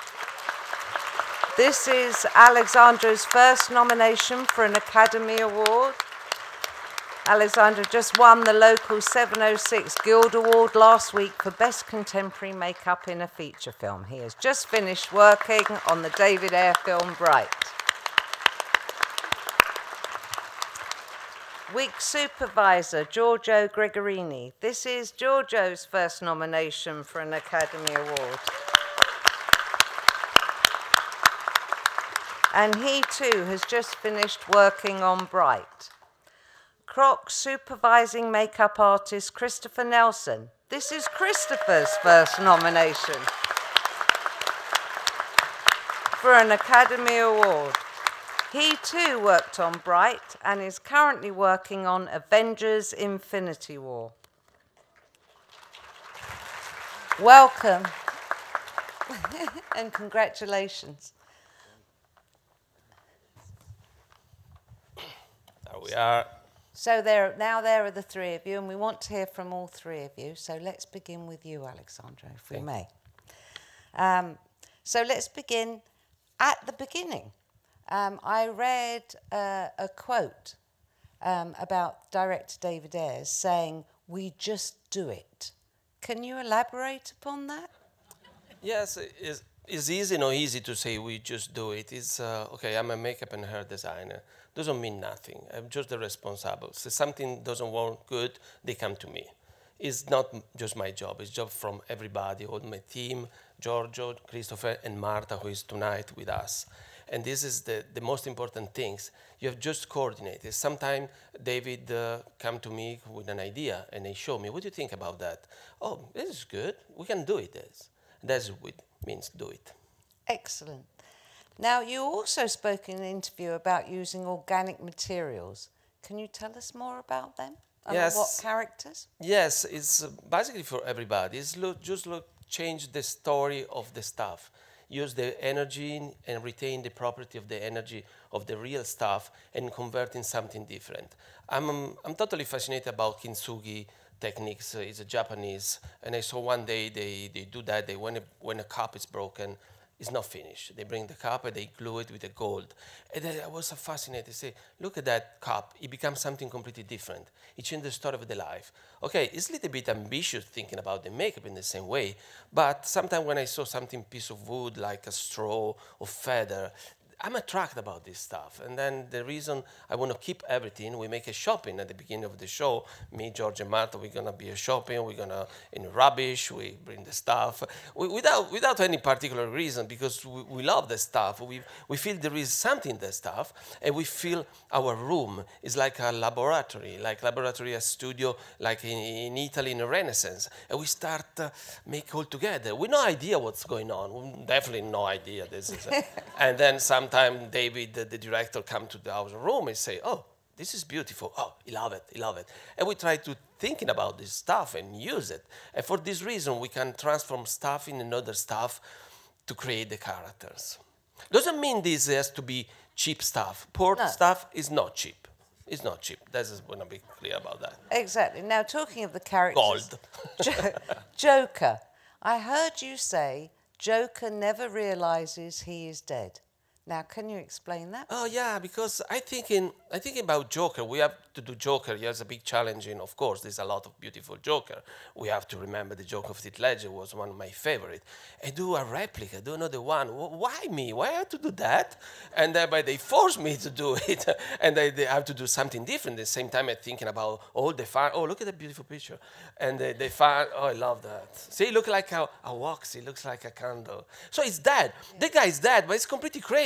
S3: This is Alexandra's first nomination for an Academy Award. Alexandra just won the local seven oh six Guild Award last week for Best Contemporary Makeup in a Feature Film. He has just finished working on the David Ayer film Bright. Week Supervisor, Giorgio Gregorini. This is Giorgio's first nomination for an Academy Award. And he too has just finished working on Bright. Croc Supervising Makeup Artist, Christopher Nelson. This is Christopher's first nomination for an Academy Award. He too worked on Bright and is currently working on Avengers Infinity War. Welcome and congratulations.
S10: There we are.
S3: So there, now there are the three of you, and we want to hear from all three of you. So let's begin with you, Alexandra, if we may. Um, so let's begin at the beginning. Um, I read uh, a quote um, about director David Ayers saying, "We just do it." Can you elaborate upon that?
S10: Yes, it's, it's easy, not easy to say we just do it. It's, uh, okay, I'm a makeup and hair designer. Doesn't mean nothing. I'm just the responsible. So something doesn't work good, they come to me. It's not just my job, it's job from everybody, all my team, Giorgio, Christopher, and Marta, who is tonight with us. And this is the, the most important things. You have just coordinated. Sometimes David uh, come to me with an idea and they show me, what do you think about that? Oh, this is good, we can do it. This. That's what it means, do it.
S3: Excellent. Now, you also spoke in an interview about using organic materials. Can you tell us more about them? And
S10: yes.
S3: What characters?
S10: Yes, it's uh, basically for everybody. It's look, just look, change the story of the stuff. Use the energy and retain the property of the energy of the real stuff and convert in something different. I'm, um, I'm totally fascinated about kintsugi techniques. Uh, it's a Japanese, and I saw one day they, they do that. They, when, a, when a cup is broken, it's not finished. They bring the cup and they glue it with the gold. And then I was so fascinated. They say, look at that cup. It becomes something completely different. It changed the story of the life. Okay, it's a little bit ambitious thinking about the makeup in the same way, but sometimes when I saw something piece of wood like a straw or feather, I'm attracted about this stuff. And then the reason I want to keep everything, we make a shopping at the beginning of the show. Me, George, and Marta, we're going to be a shopping. We're going to, in rubbish, we bring the stuff. We, without, without any particular reason, because we, we love the stuff. We, we feel there is something in the stuff, and we feel our room is like a laboratory, like laboratory, a studio, like in, in Italy in the Renaissance. And we start uh, make all together. We no idea what's going on. We definitely no idea. This is a, and then some Sometimes David, the, the director, come to the, our room and say, oh, this is beautiful. Oh, he love it, he love it. And we try to thinking about this stuff and use it. And for this reason, we can transform stuff in another stuff to create the characters. Doesn't mean this has to be cheap stuff. Poor no. stuff is not cheap. It's not cheap. That's just want to be clear about that.
S3: Exactly. Now, talking of the characters.
S10: Gold.
S3: Jo- Joker. I heard you say Joker never realizes he is dead. Now, can you explain that?
S10: Oh, yeah, because I think in I think about Joker, we have to do Joker. He has a big challenge in, of course, there's a lot of beautiful Joker. We have to remember the Joker of Heath Ledger was one of my favorite. And do a replica, do another one. Why me? Why I have to do that? And then but they force me to do it. And they, they have to do something different. At the same time, I'm thinking about all the fun. Oh, look at that beautiful picture. And they, they find, oh, I love that. See, it looks like a, a wax. It looks like a candle. So it's dead. Yeah. The guy is dead, but it's completely crazy.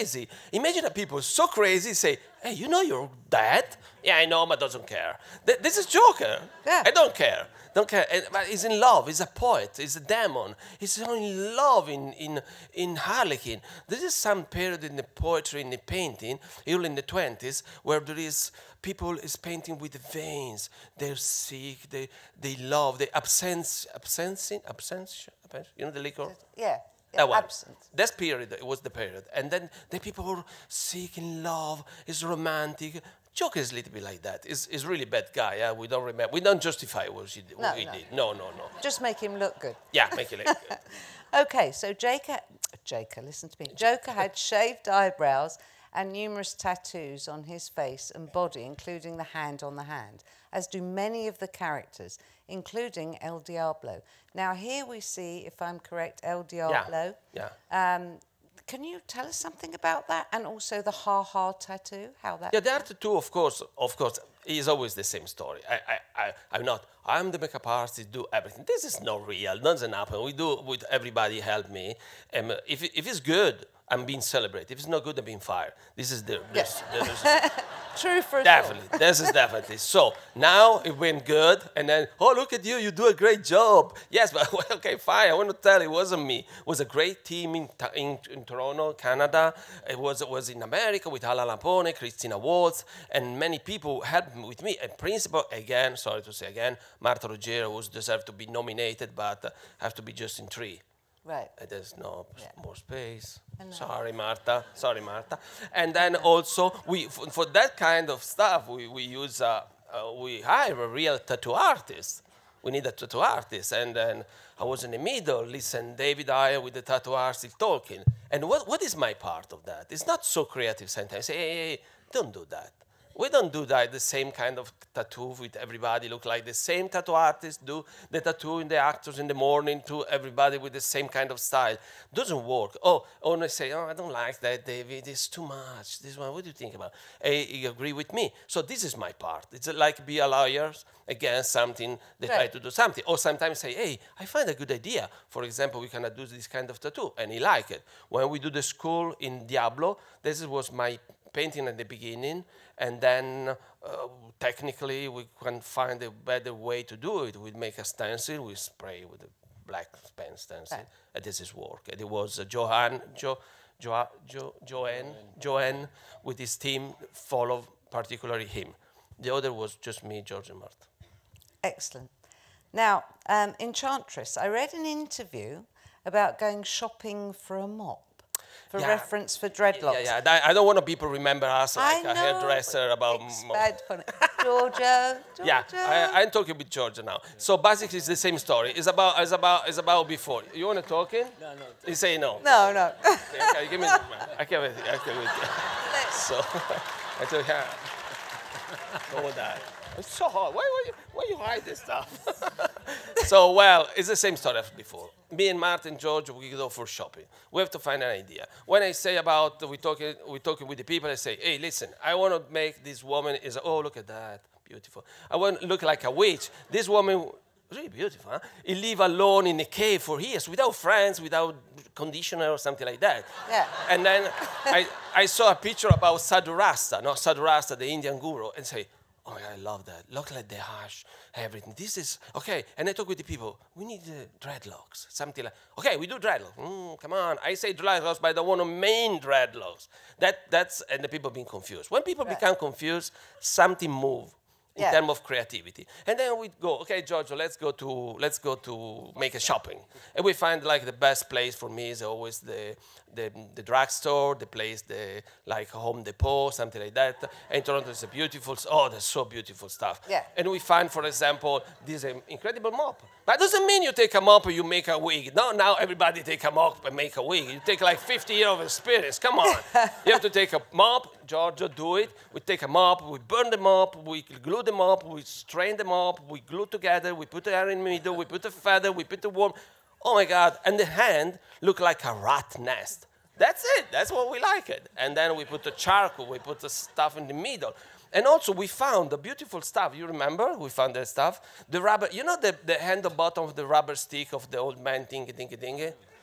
S10: crazy. Imagine that people so crazy say, hey, you know you're dead? Yeah, I know, but doesn't care. Th this is Joker.
S3: Yeah.
S10: I don't care. Don't care. And, but he's in love. He's a poet. He's a demon. He's so in love in, in, in Harlequin. There is some period in the poetry, in the painting, early in the twenties, where there is people is painting with the veins. They're sick. They, they love. They absence, absence, absence, you know the liquor?
S3: Yeah.
S10: That one.
S3: Absent.
S10: That period, it was the period. And then the people were sick in love, is romantic. Joker is a little bit like that. He's, he's really bad guy. Yeah? We don't remember. We don't justify what he, what
S3: No,
S10: he
S3: no.
S10: did. No, no, no.
S3: Just make him look good.
S10: Yeah, make it like good.
S3: Okay, so Joker, Joker, listen to me. Joker had shaved eyebrows and numerous tattoos on his face and body, including the hand on the hand, as do many of the characters, including El Diablo. Now, here we see, if I'm correct, El Diablo.
S10: Yeah.
S3: Um, can you tell us something about that? And also the ha-ha tattoo, how that...
S10: Yeah, the art tattoo, of course, of course, is always the same story. I, I, I, I'm not, I'm the makeup artist, do everything. This is not real, doesn't happen. We do with everybody help me. And if, if it's good, I'm being celebrated. If it's not good, I'm being fired. This is the...
S3: Yes.
S10: This, this,
S3: True for us all.
S10: definitely, this is definitely. So now it went good, and then, oh, look at you, you do a great job. Yes, but well, okay, fine. I want to tell you, it wasn't me. It was a great team in, in, in Toronto, Canada. It was, it was in America with Ala Lampone, Christina Waltz, and many people helped me with me. And principal, again, sorry to say again, Marta Ruggiero, who deserved to be nominated, but uh, have to be just in three.
S3: Right.
S10: Uh, There's no
S3: Yeah.
S10: more space.
S3: know.
S10: Sorry, Marta. Sorry, Marta. And then also, we for, for that kind of stuff, we, we use, uh, uh, we hire a real tattoo artist. We need a tattoo artist. And then I was in the middle, listen, David Ayer with the tattoo artist talking. And what, what is my part of that? It's not so creative sometimes. Say, hey, hey, hey, don't do that. We don't do that, the same kind of tattoo with everybody look like the same tattoo artists do the tattoo in the actors in the morning to everybody with the same kind of style. Doesn't work. Oh, or they say, oh, I don't like that, David, it's too much. This one, what do you think about? Hey, you agree with me? So this is my part. It's like be a lawyer against something, they try
S3: Right.
S10: to do something. Or sometimes say, hey, I find a good idea. For example, we cannot do this kind of tattoo, and he like it. When we do the school in Diablo, this was my painting at the beginning, and then uh, technically we can find a better way to do it. We make a stencil, we spray with a black pen stencil,
S3: Right.
S10: and this is work. And it was uh, Johan, jo, jo, jo, Joanne, Joanne with his team, follow particularly him. The other was just me, George and Martha.
S3: Excellent. Now, um, Enchantress, I read an interview about going shopping for a mop, for
S10: Yeah.
S3: reference for dreadlocks.
S10: Yeah, yeah. I I don't want people remember us
S3: I
S10: like a
S3: know,
S10: hairdresser about.
S3: It's
S10: mo-
S3: bad fun. Giorgio, Giorgio.
S10: Yeah, I, I'm talking with Georgia now. So basically, it's the same story. It's about, it's about, it's about before. You want to talk in? No, no. You say no.
S3: No, no.
S10: Okay, okay, give me. I can't. I can't. So I told her. All that. It's so hard. Why, why, you, why you hide this stuff? So well, it's the same story as before. Me and Martin, George, we go for shopping. We have to find an idea. When I say about we talking, we talking with the people. I say, hey, listen, I want to make this woman is. Oh, look at that, beautiful. I want to look like a witch. This woman. Really beautiful, huh? He live alone in a cave for years, without friends, without conditioner or something like that.
S3: Yeah.
S10: And then I, I saw a picture about Sadhu Rasta, no, Sadhu Rasta, the Indian guru, and say, oh, yeah, I love that. Look like the hash, everything. This is, okay. And I talk with the people, we need uh, dreadlocks, something like, okay, we do dreadlocks. Mm, come on, I say dreadlocks, but I don't want to main dreadlocks. That, that's, and the people being confused. When people
S3: Right.
S10: become confused, something move. In
S3: Yeah.
S10: terms of creativity, and then we go. Okay, Giorgio, let's go to let's go to make a shopping, and we find like the best place for me is always the the, the drugstore, the place the like Home Depot, something like that. And Toronto is a beautiful. Oh, there's so beautiful stuff.
S3: Yeah.
S10: And we find, for example, this um, incredible mop. That doesn't mean you take a mop and you make a wig. No, now everybody take a mop and make a wig. You take like fifty years of experience. Come on, you have to take a mop. Giorgio, do it. We take a mop, we burn the mop, we glue the mop, we strain the mop, we glue together, we put the hair in the middle, we put the feather, we put the worm. Oh my God, and the hand look like a rat nest. That's it, that's what we like it. And then we put the charcoal, we put the stuff in the middle. And also we found the beautiful stuff, you remember? We found that stuff. The rubber, you know the, the hand, the bottom of the rubber stick of the old man, thingy, thingy, thingy?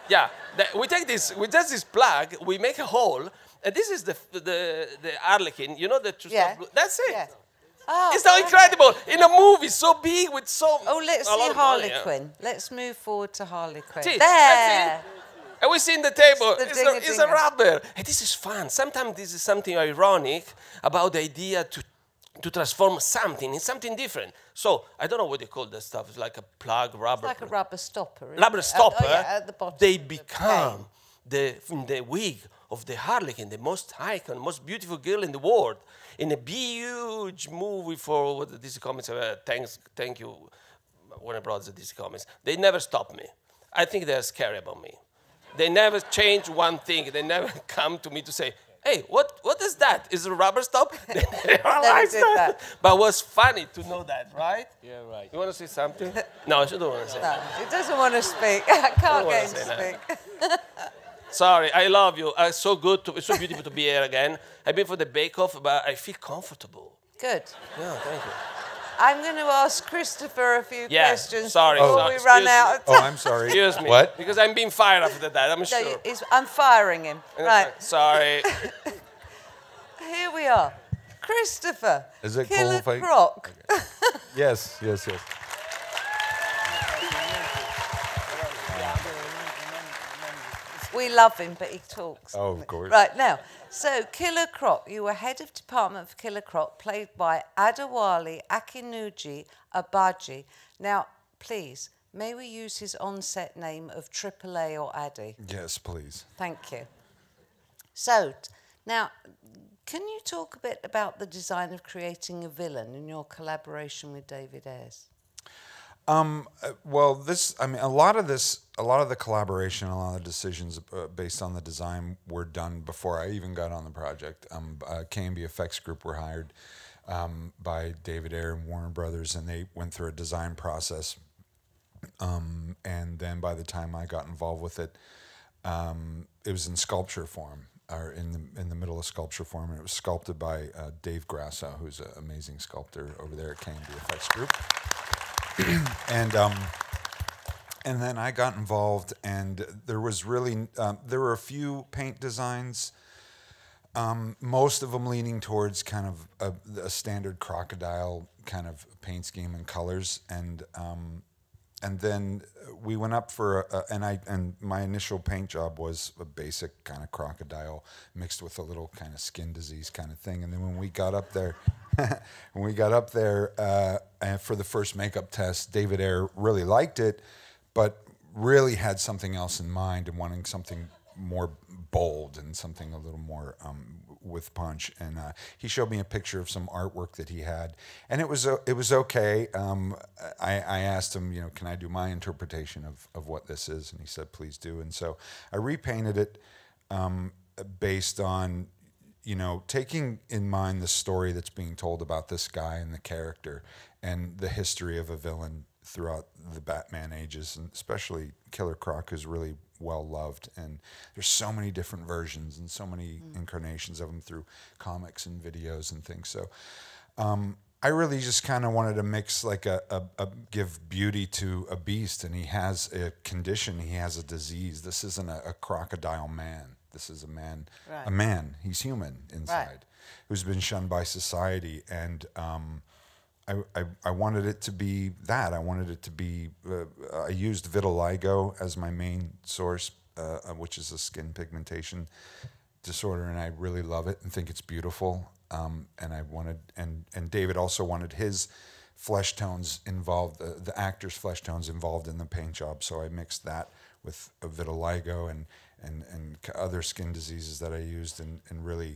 S10: Yeah, the, we take this, we just this plug, we make a hole, and this is the the the harlequin. You know the two
S3: Yeah.
S10: stuff. That's it.
S3: Yeah. Oh,
S10: It's so incredible in a movie so big with so.
S3: Oh, let's
S10: a lot
S3: see
S10: of money, yeah.
S3: Harlequin. Let's move forward to Harlequin.
S10: See,
S3: There.
S10: that's it. And we see in the table,
S3: The
S10: it's, a, it's a
S3: dinga-dinga.
S10: rubber. And this is fun. Sometimes this is something ironic about the idea to, to transform something in something different. So, I don't know what they call that stuff. It's like a plug, rubber.
S3: It's like a rubber stopper. isn't
S10: rubber
S3: it?
S10: stopper.
S3: Oh, yeah, at the bottom.
S10: They
S3: of the
S10: become
S3: pane.
S10: the, the wig of the harlequin, the most icon, most beautiful girl in the world. In a huge movie for what the D C Comics, uh, thanks, thank you, Warner Brothers, D C Comics. They never stop me. I think they're scary about me. They never change one thing. They never come to me to say, hey, what, what is that? Is it a rubber stop? They never like
S3: did
S10: that.
S3: that.
S10: But it was funny to know that, right?
S11: Yeah, right.
S10: You want to say something? No, I don't want to say
S3: No,
S10: that.
S3: he doesn't want to speak. I can't
S10: wanna
S3: get him to
S10: say
S3: speak.
S10: Sorry, I love you. Uh, it's so good, to, it's so beautiful to be here again. I've been for the bake-off, but I feel comfortable.
S3: Good.
S10: Yeah, thank you.
S3: I'm going to ask Christopher a few
S10: Yeah,
S3: questions
S10: sorry,
S3: before
S10: sorry,
S3: we run
S10: excuse
S3: out
S10: me.
S3: of
S11: Oh,
S3: time.
S11: I'm sorry.
S10: Excuse me.
S11: What?
S10: Because I'm being fired after that, I'm
S3: No,
S10: sure.
S3: you- he's- I'm firing him. Right,
S10: Sorry.
S3: here we are. Christopher.
S11: Is it
S3: Killer
S11: cool if I-
S3: Croc.
S11: Yes, yes, yes.
S3: We love him, but he talks.
S11: Oh, of course.
S3: Right, now, so Killer Croc, you were head of department for Killer Croc, played by Adewale Akinuji Abaji. Now, please, may we use his on-set name of triple A or Addy?
S11: Yes, please.
S3: Thank you. So, t- now, can you talk a bit about the design of creating a villain in your collaboration with David Ayres?
S11: Um, uh, well, this, I mean, a lot of this, a lot of the collaboration, a lot of the decisions uh, based on the design were done before I even got on the project. Um, uh, K and B Effects Group were hired um, by David Ayer and Warner Brothers, and they went through a design process. Um, and then by the time I got involved with it, um, it was in sculpture form, or in the in the middle of sculpture form, and it was sculpted by uh, Dave Grasso, who's an amazing sculptor over there at K and B Effects Group. and um, and then I got involved, and there was really um, there were a few paint designs, um, most of them leaning towards kind of a, a standard crocodile kind of paint scheme and colors, and um, and then we went up for a, a, and I and my initial paint job was a basic kind of crocodile mixed with a little kind of skin disease kind of thing, and then when we got up there. When we got up there uh, and for the first makeup test, David Ayer really liked it, but really had something else in mind and wanting something more bold and something a little more um, with punch. And uh, he showed me a picture of some artwork that he had, and it was uh, it was okay. Um, I, I asked him, you know, can I do my interpretation of, of what this is? And he said, please do. And so I repainted it um, based on, you know, taking in mind the story that's being told about this guy and the character and the history of a villain throughout the Batman ages, and especially Killer Croc, who's really well loved. And there's so many different versions and so many mm. incarnations of him through comics and videos and things. So um, I really just kind of wanted to mix like a, a, a give beauty to a beast, and he has a condition, he has a disease. This isn't a, a crocodile man. This is a man,
S3: Right.
S11: a man. He's human inside,
S3: Right.
S11: who's been shunned by society. And um, I, I, I wanted it to be that. I wanted it to be. Uh, I used vitiligo as my main source, uh, which is a skin pigmentation disorder, and I really love it and think it's beautiful. Um, and I wanted, and and David also wanted his flesh tones involved, uh, the actor's flesh tones involved in the paint job. So I mixed that with a vitiligo and. And, and other skin diseases that I used, and, and really,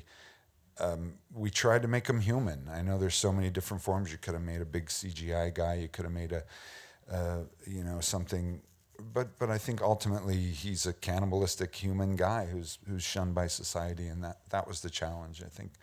S11: um, we tried to make him human. I know there's so many different forms. You could have made a big C G I guy. You could have made a, uh, you know, something. But but I think ultimately he's a cannibalistic human guy who's who's shunned by society, and that that was the challenge, I think.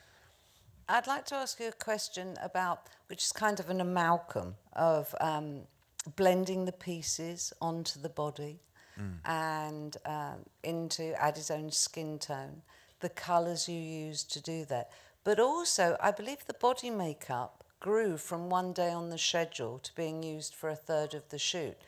S3: I'd like to ask you a question about, which is kind of an amalgam of um, blending the pieces onto the body. Mm. And um, into add his own skin tone, the colours you used to do that. But also, I believe the body makeup grew from one day on the schedule to being used for a third of the shoot.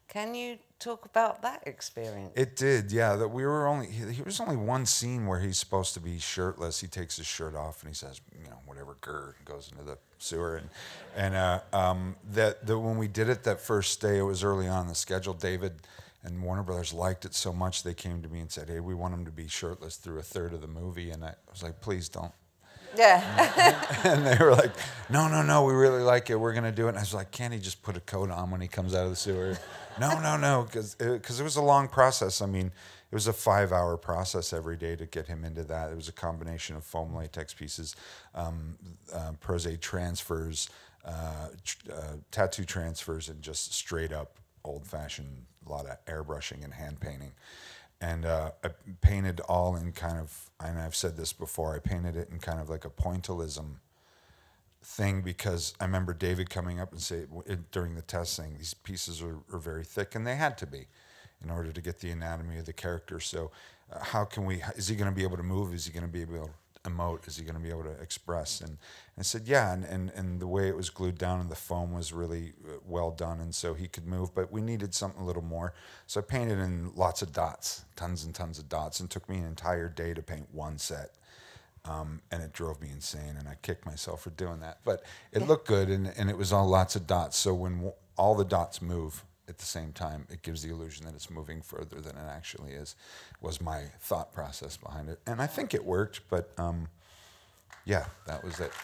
S3: Can you talk about that experience?
S11: It did, yeah. That we were only he, he was only one scene where he's supposed to be shirtless. He takes his shirt off and he says, you know, whatever, grr, and goes into the sewer. And and uh, um, that the, when we did it that first day, it was early on in the schedule. David and Warner Brothers liked it so much they came to me and said, "Hey, we want him to be shirtless through a third of the movie." And I was like, "Please don't."
S3: Yeah.
S11: And they were like, "No, no, no, we really like it. We're gonna do it." And I was like, "Can't he just put a coat on when he comes out of the sewer?" No, no, no, because because it, it was a long process. I mean, it was a five-hour process every day to get him into that. It was a combination of foam latex pieces, um, uh, prosade transfers, uh, tr- uh, tattoo transfers, and just straight up old-fashioned, a lot of airbrushing and hand painting. And uh, I painted all in kind of, and I've said this before, I painted it in kind of like a pointillism thing, because I remember David coming up and say during the test saying these pieces are, are very thick, and they had to be in order to get the anatomy of the character. So uh, how can we, is he going to be able to move? Is he going to be able to emote? Is he going to be able to express? And, and I said, yeah, and, and, and the way it was glued down and the foam was really uh, well done, and so he could move, but we needed something a little more. So I painted in lots of dots, tons and tons of dots, and it took me an entire day to paint one set. Um, and it drove me insane, and I kicked myself for doing that. But it looked good, and, and it was all lots of dots. So when w- all the dots move at the same time, it gives the illusion that it's moving further than it actually is, was my thought process behind it. And I think it worked, but um, yeah, that was it.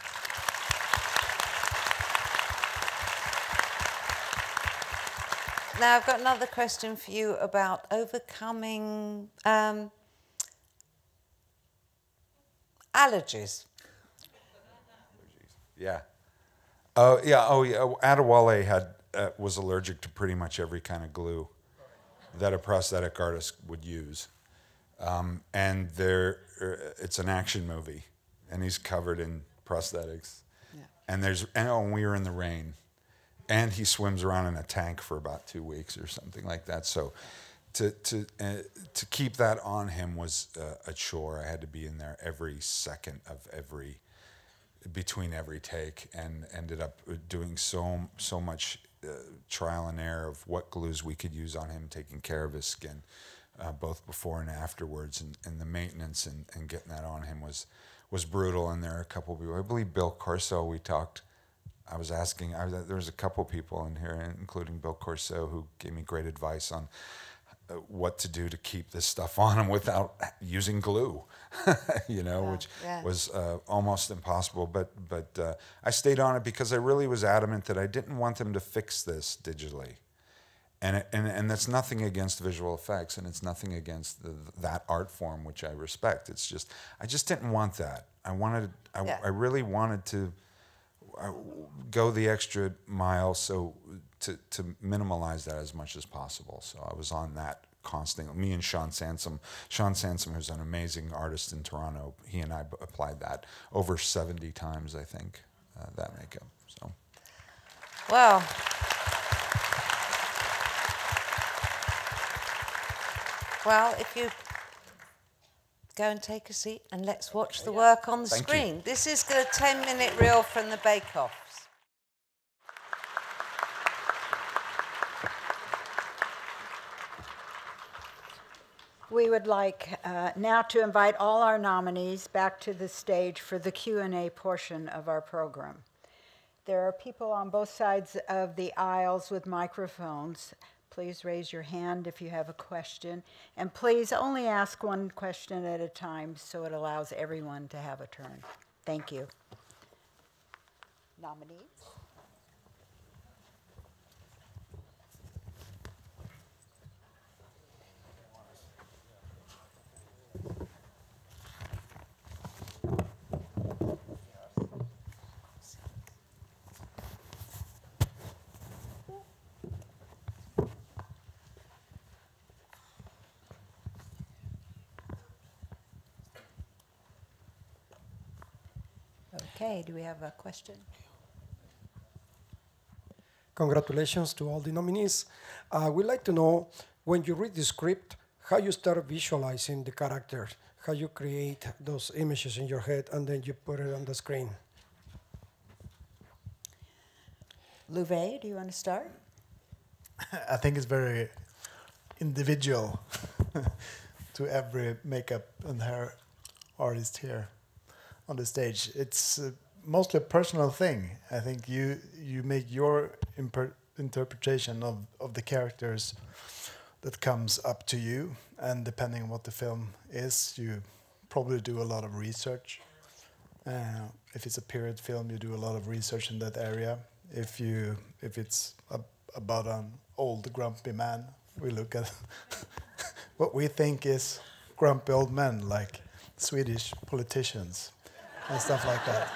S3: Now, I've got another question for you about overcoming um, allergies.
S11: Yeah. Oh, yeah. Oh, yeah. Adewale had uh, was allergic to pretty much every kind of glue that a prosthetic artist would use. Um, and there, uh, it's an action movie, and he's covered in prosthetics. Yeah. And there's, and oh, and we were in the rain, and he swims around in a tank for about two weeks or something like that. So, to to uh, to keep that on him was uh, a chore. I had to be in there every second of every, between every take, and ended up doing so so much uh, trial and error of what glues we could use on him, taking care of his skin, uh, both before and afterwards, and, and the maintenance and, and getting that on him was was brutal. And there are a couple of people, I believe Bill Corso, we talked, I was asking, I was, there was a couple people in here, including Bill Corso, who gave me great advice on Uh, what to do to keep this stuff on him without using glue, you know, yeah, which yeah. was uh, almost impossible. But but uh, I stayed on it because I really was adamant that I didn't want them to fix this digitally, and it, and and that's nothing against visual effects, and it's nothing against the, that art form, which I respect. It's just I just didn't want that. I wanted I, yeah. I really wanted to uh, go the extra mile, so. To, to minimalize that as much as possible. So I was on that constantly. Me and Sean Sansom, Sean Sansom, who's an amazing artist in Toronto, he and I b- applied that over seventy times, I think, uh, that makeup. So,
S3: well, well, if you go and take a seat and let's watch the work on the
S11: Thank
S3: screen.
S11: You.
S3: This is a ten-minute reel from the Bake Off.
S1: We would like uh, now to invite all our nominees back to the stage for the Q and A portion of our program. There are people on both sides of the aisles with microphones. Please raise your hand if you have a question, and please only ask one question at a time so it allows everyone to have a turn. Thank you. Nominees? Okay, do we have a question?
S12: Congratulations to all the nominees. Uh, we'd like to know, when you read the script, how you start visualizing the characters, how you create those images in your head, and then you put it on the screen.
S1: Louvet, do you want to start?
S5: I think it's very individual to every makeup and hair artist here on the stage. It's uh, mostly a personal thing. I think you you make your imper interpretation of, of the characters that comes up to you, and depending on what the film is, you probably do a lot of research. Uh, if it's a period film, you do a lot of research in that area. If you if it's a, about an old grumpy man, we look at what we think is grumpy old men, like Swedish politicians and stuff like that.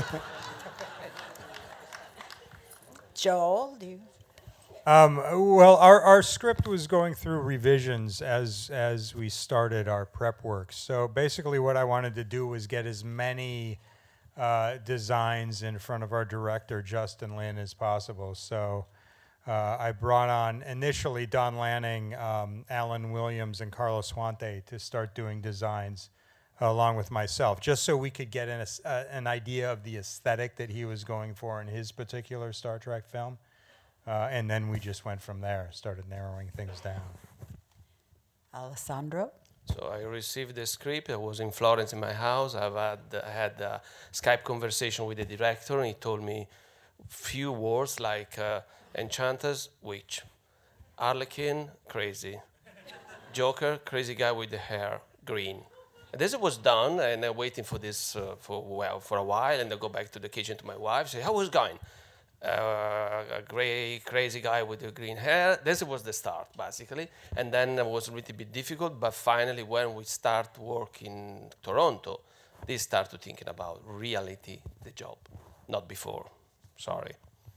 S1: Joel, do you?
S7: Um, well, our, our script was going through revisions as as we started our prep work. So basically what I wanted to do was get as many uh, designs in front of our director, Justin Lin, as possible. So uh, I brought on initially Don Lanning, um, Alan Williams, and Carlos Suante to start doing designs uh, along with myself, just so we could get an, uh, an idea of the aesthetic that he was going for in his particular Star Trek film. Uh, and then we just went from there, started narrowing things down.
S1: Alessandro?
S10: So I received the script. I was in Florence in my house. I've had, I had a Skype conversation with the director, and he told me few words like uh, Enchantress, witch. Harlequin, crazy. Joker, crazy guy with the hair, green. And this was done, and I'm waiting for this uh, for well for a while, and I go back to the kitchen to my wife, say, how was it going? Uh, a gray, crazy guy with the green hair. This was the start, basically. And then it was a little bit difficult, but finally when we start work in Toronto, they start to thinking about reality, the job, not before. Sorry.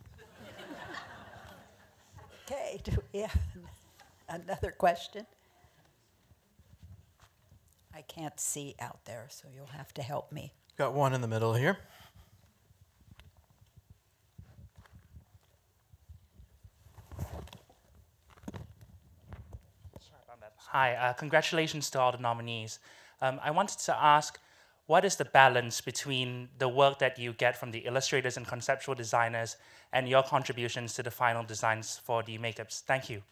S1: Okay, do we have another question? I can't see out there, so you'll have to help me.
S13: Got one in the middle here.
S14: Hi, uh, congratulations to all the nominees. Um, I wanted to ask, what is the balance between the work that you get from the illustrators and conceptual designers and your contributions to the final designs for the makeups? Thank you.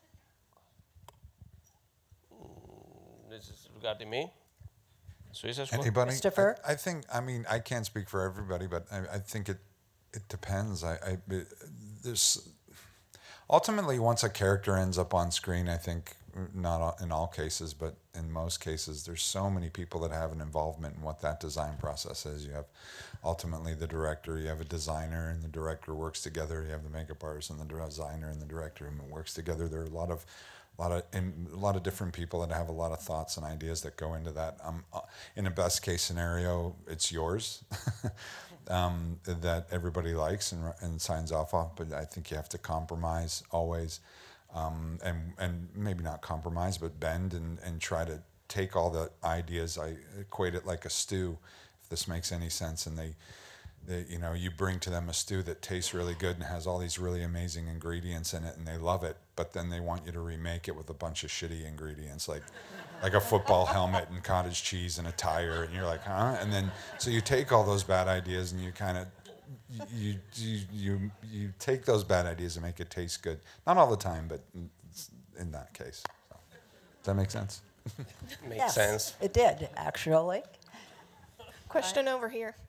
S10: This is regarding me.
S11: Anybody?
S1: Christopher?
S11: I, I think, I mean, I can't speak for everybody, but I, I think it it depends. I, I it, there's ultimately, once a character ends up on screen, I think, not in all cases, but in most cases, there's so many people that have an involvement in what that design process is. You have ultimately the director, you have a designer, and the director works together. You have the makeup artist and the designer and the director, and it works together. There are a lot of A lot of in, a lot of different people that have a lot of thoughts and ideas that go into that. Um, in a best case scenario, it's yours um, that everybody likes and, and signs off on. But I think you have to compromise always, um, and and maybe not compromise, but bend and, and try to take all the ideas. I equate it like a stew, if this makes any sense. And they. They, you know, you bring to them a stew that tastes really good and has all these really amazing ingredients in it, and they love it. But then they want you to remake it with a bunch of shitty ingredients, like like a football helmet and cottage cheese and a tire, and you're like, huh? And then so you take all those bad ideas and you kind of you, you you you take those bad ideas and make it taste good. Not all the time, but in that case. So, does that make sense?
S10: Makes
S1: yes,
S10: sense.
S1: It did, actually.
S15: Question uh, over here.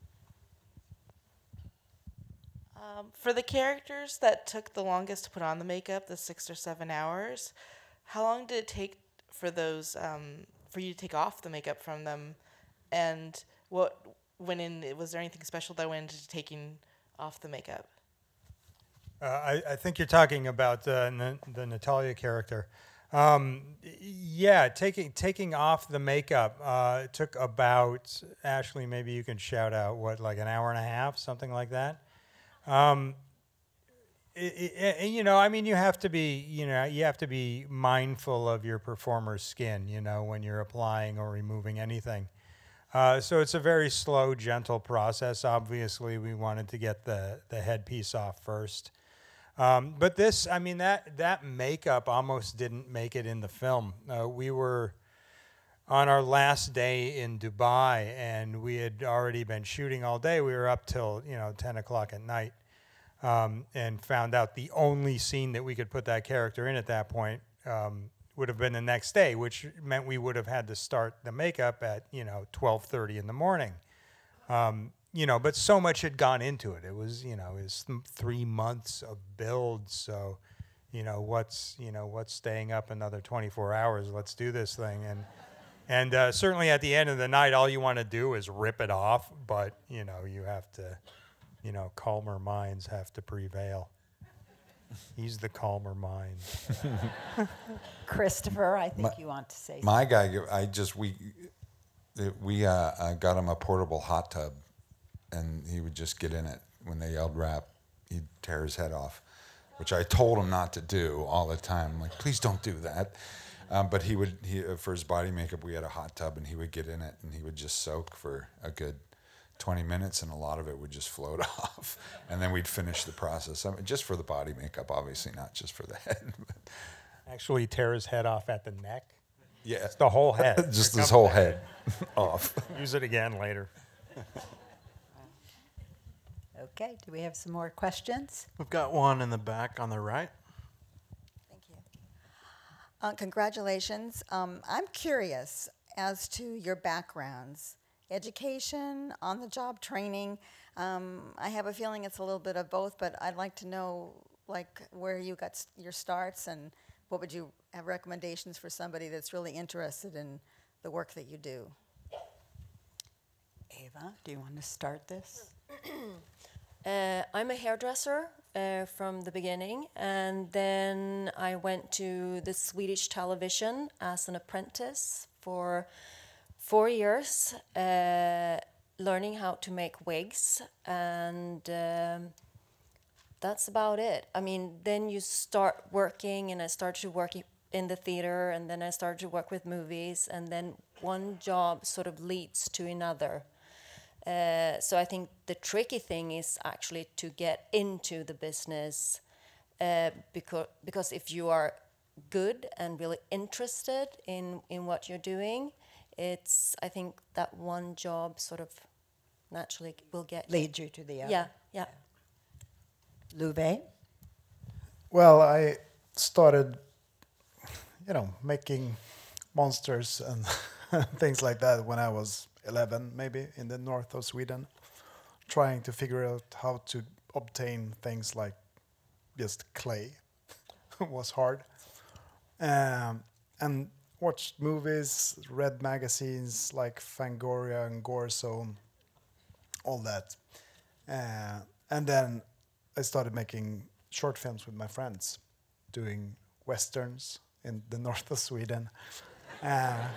S15: Um, for the characters that took the longest to put on the makeup, the six or seven hours, how long did it take for those um, for you to take off the makeup from them? And what went in? Was there anything special that went into taking off the makeup?
S7: Uh, I, I think you're talking about uh, N- the Natalia character. Um, yeah, taking taking off the makeup uh, it took about, Ashley, maybe you can shout out, what, like an hour and a half, something like that? Um, it, it, you know, I mean, you have to be, you know, you have to be mindful of your performer's skin, you know, when you're applying or removing anything. Uh, so it's a very slow, gentle process. Obviously, we wanted to get the, the headpiece off first. Um, but this, I mean, that, that makeup almost didn't make it in the film. Uh, we were on our last day in Dubai, and we had already been shooting all day. We were up till, you know, ten o'clock at night. um, and found out the only scene that we could put that character in at that point um, would have been the next day, which meant we would have had to start the makeup at, you know, twelve thirty in the morning. Um, you know, but so much had gone into it. It was, you know, it was th three months of build. So, you know, what's, you know, what's staying up another twenty-four hours? Let's do this thing. And, and uh, certainly at the end of the night, all you want to do is rip it off. But, you know, you have to, you know, calmer minds have to prevail. He's the calmer mind.
S1: Christopher, I think
S11: My-
S1: you want to say
S11: My guy, I just, we, we uh, I got him a portable hot tub, and he would just get in it. When they yelled rap, he'd tear his head off, which I told him not to do all the time. I'm like, please don't do that. Um, but he would, he, uh, for his body makeup, we had a hot tub, and he would get in it, and he would just soak for a good twenty minutes, and a lot of it would just float off. And then we'd finish the process. I mean, just for the body makeup, obviously, not just for the head.
S7: Actually tear his head off at the neck.
S11: Yeah.
S7: It's the whole head.
S11: Just
S7: Here
S11: his
S7: comes
S11: whole
S7: the
S11: head off.
S7: Use it again later.
S1: Okay, do we have some more questions?
S13: We've got one in the back on the right.
S16: Uh, congratulations. Um, I'm curious as to your backgrounds, education, on-the-job training. Um, I have a feeling it's a little bit of both, but I'd like to know, like, where you got s- your starts, and what would you have recommendations for somebody that's really interested in the work that you do?
S1: Ava, do you want to start this?
S6: Uh, I'm a hairdresser uh, from the beginning, and then I went to the Swedish television as an apprentice for four years, uh, learning how to make wigs, and um, that's about it. I mean, then you start working, and I started to work in the theater, and then I started to work with movies, and then one job sort of leads to another. Uh, so I think the tricky thing is actually to get into the business, uh, because because if you are good and really interested in in what you're doing, it's I think that one job sort of naturally will get
S1: Lead you to the other.
S6: Yeah, yeah.
S1: Louvet?
S5: Well, I started, you know, making monsters and things like that when I was eleven, maybe, in the north of Sweden, trying to figure out how to obtain things like just clay. Was hard. Um, and watched movies, read magazines like Fangoria and Gore Zone, all that. Uh, and then I started making short films with my friends, doing westerns in the north of Sweden. Uh,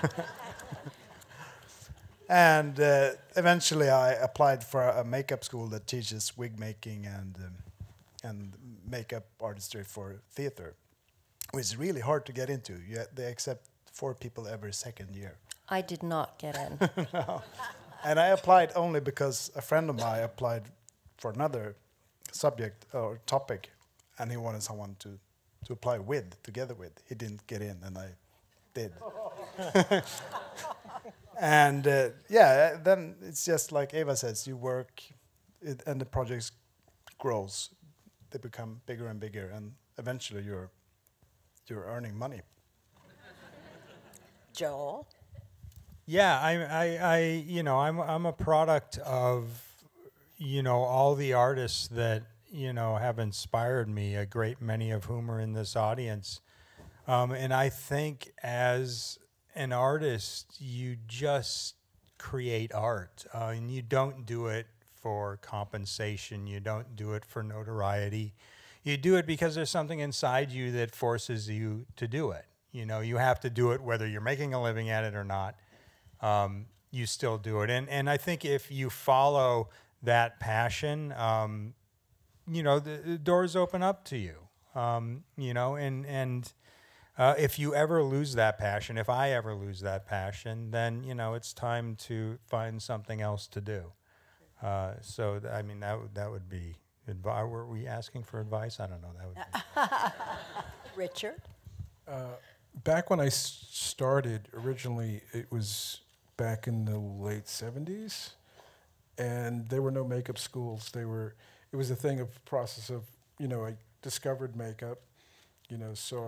S5: and uh, eventually I applied for a makeup school that teaches wig making and um, and makeup artistry for theater, which is really hard to get into. You, they accept four people every second year.
S6: I did not get in.
S5: No. And I applied only because a friend of mine applied for another subject or topic, and he wanted someone to, to apply with, together with. He didn't get in, and I did. And uh, yeah, then it's just like Eva says, you work, it, and the project grows. They become bigger and bigger, and eventually you're you're earning money.
S1: Joel?
S7: Yeah, I, I, I, you know, I'm, I'm a product of, you know, all the artists that, you know, have inspired me, a great many of whom are in this audience. Um, and I think as an artist, you just create art, uh, and you don't do it for compensation. You don't do it for notoriety. You do it because there's something inside you that forces you to do it. You know, you have to do it whether you're making a living at it or not. Um, you still do it. And and I think if you follow that passion, um, you know, the, the doors open up to you. Um, you know, and and uh, if you ever lose that passion, if I ever lose that passion, then, you know, it's time to find something else to do. Uh, so, th- I mean, that would, that would be advice. Were we asking for advice? I don't know. That would be.
S1: Richard?
S8: Uh, back when I s- started, originally it was back in the late seventies, and there were no makeup schools. They were, it was a thing of process of, you know, I discovered makeup, you know, saw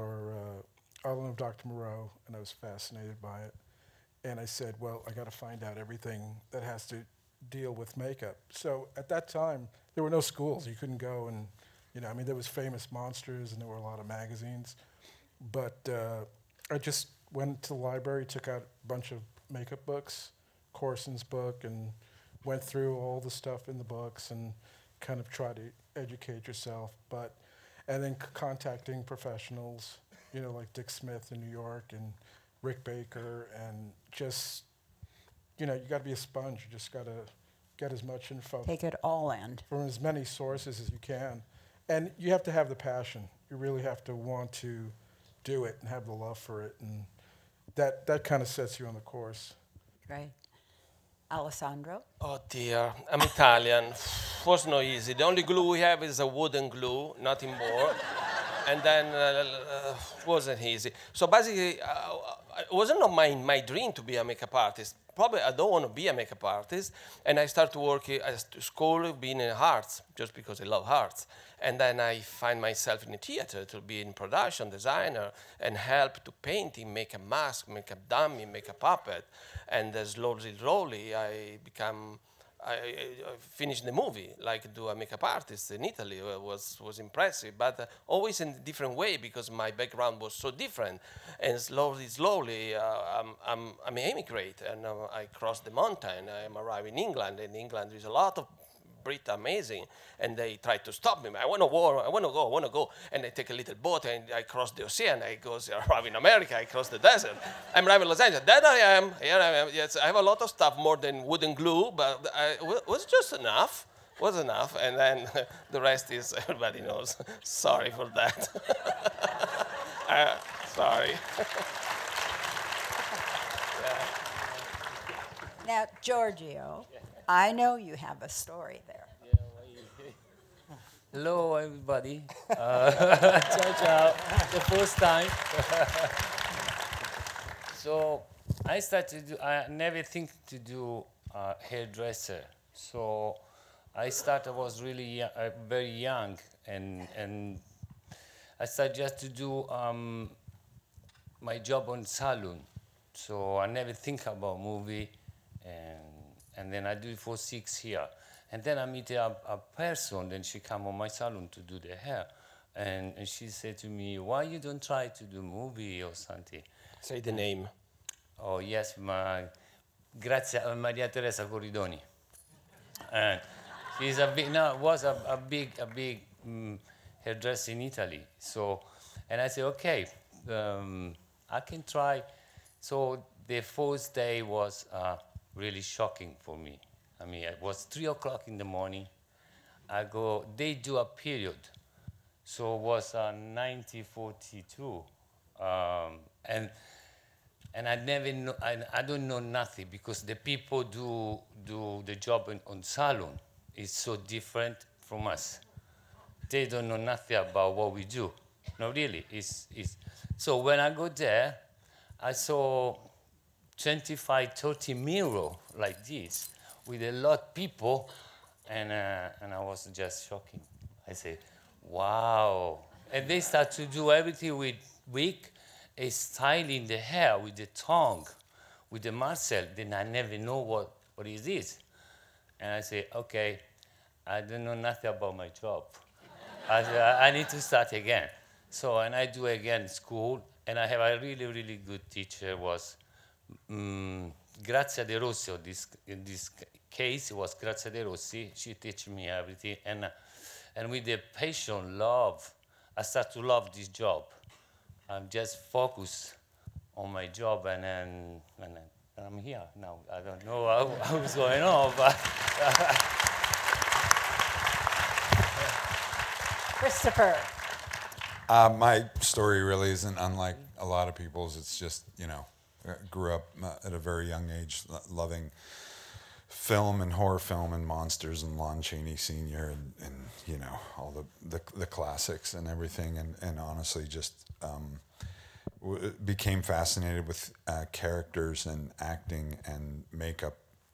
S8: uh, Island of Doctor Moreau, and I was fascinated by it. And I said, well, I got to find out everything that has to deal with makeup. So at that time, there were no schools. You couldn't go and, you know, I mean, there was Famous Monsters, and there were a lot of magazines. But uh, I just went to the library, took out a bunch of makeup books, Corson's book, and went through all the stuff in the books and kind of tried to educate yourself. But, and then c contacting professionals, you know, like Dick Smith in New York and Rick Baker, and just, you know, you got to be a sponge. You just got to get as much info.
S1: Take it all in.
S8: From as many sources as you can. And you have to have the passion. You really have to want to do it and have the love for it. And that, that kind of sets you on the course.
S1: Right. Alessandro?
S10: Oh dear, I'm Italian. Was not easy. The only glue we have is a wooden glue, nothing more. And then uh, uh, wasn't easy. So basically, uh, it wasn't not my, my dream to be a makeup artist. Probably I don't want to be a makeup artist. And I started working at school, being in arts, just because I love arts. And then I find myself in the theater to be in production designer and help to painting, make a mask, make a dummy, make a puppet. And uh, slowly, slowly, I become, I, I, I finished the movie, like do a makeup artist in Italy. It was, was impressive, but uh, always in a different way because my background was so different. And slowly, slowly, uh, I'm, I'm, I'm an immigrant, and uh, I crossed the mountain. I'm arriving in England, and in England there's a lot of Brit amazing, and they try to stop me. I want to war, I want to go, I want to go. And I take a little boat, and I cross the ocean. I go, I arrive in America, I cross the desert. I'm arriving in Los Angeles. There I am, here I am. Yes, I have a lot of stuff, more than wooden glue, but I, it was just enough, was enough. And then the rest is, everybody knows. Sorry for that. uh, sorry. Yeah.
S1: Now, Giorgio, I know you have a story there.
S17: Hello, everybody. Uh, ciao, ciao. The first time. So I started. To do, I never think to do uh, hairdresser. So I started. I was really young, uh, very young, and and I started just to do um, my job on salon. So I never think about movie, and and then I do it for six years. And then I meet a, a person, then she come on my salon to do the hair. And, and she said to me, why you don't try to do movie or something?
S10: Say the name.
S17: Oh, yes, ma, grazie, uh, Maria Teresa Corridoni. And she's a big, no, was a, a big, a big um, hairdresser in Italy. So, and I said, okay, um, I can try. So the first day was uh, really shocking for me. I mean, it was three o'clock in the morning. I go, they do a period. So it was uh, nineteen forty-two. Um, and and I never know, I, I don't know nothing because the people do, do the job in, on salon. It's so different from us. They don't know nothing about what we do. No, really. It's, it's, so when I go there, I saw twenty-five, thirty mirrors like this, with a lot of people, and, uh, and I was just shocking. I said, wow. And they start to do everything with wig, a styling the hair with the tongue, with the Marcel. Then I never know what, what is this. And I say, okay, I don't know nothing about my job. I, said, I need to start again. So, and I do again school, and I have a really, really good teacher, was um, Grazia De Rossi. This, in this case, it was Grazia De Rossi. She teach me everything. And, uh, and with the passion, love, I start to love this job. I'm just focused on my job, and then and, and I'm here now. I don't know how, what's going on, but...
S1: Christopher.
S11: Uh, my story really isn't unlike a lot of people's. It's just, you know, I grew up at a very young age lo loving film and horror film and monsters and Lon Chaney Senior and, and you know, all the, the, the classics and everything. And, and honestly just um, w became fascinated with uh, characters and acting and makeup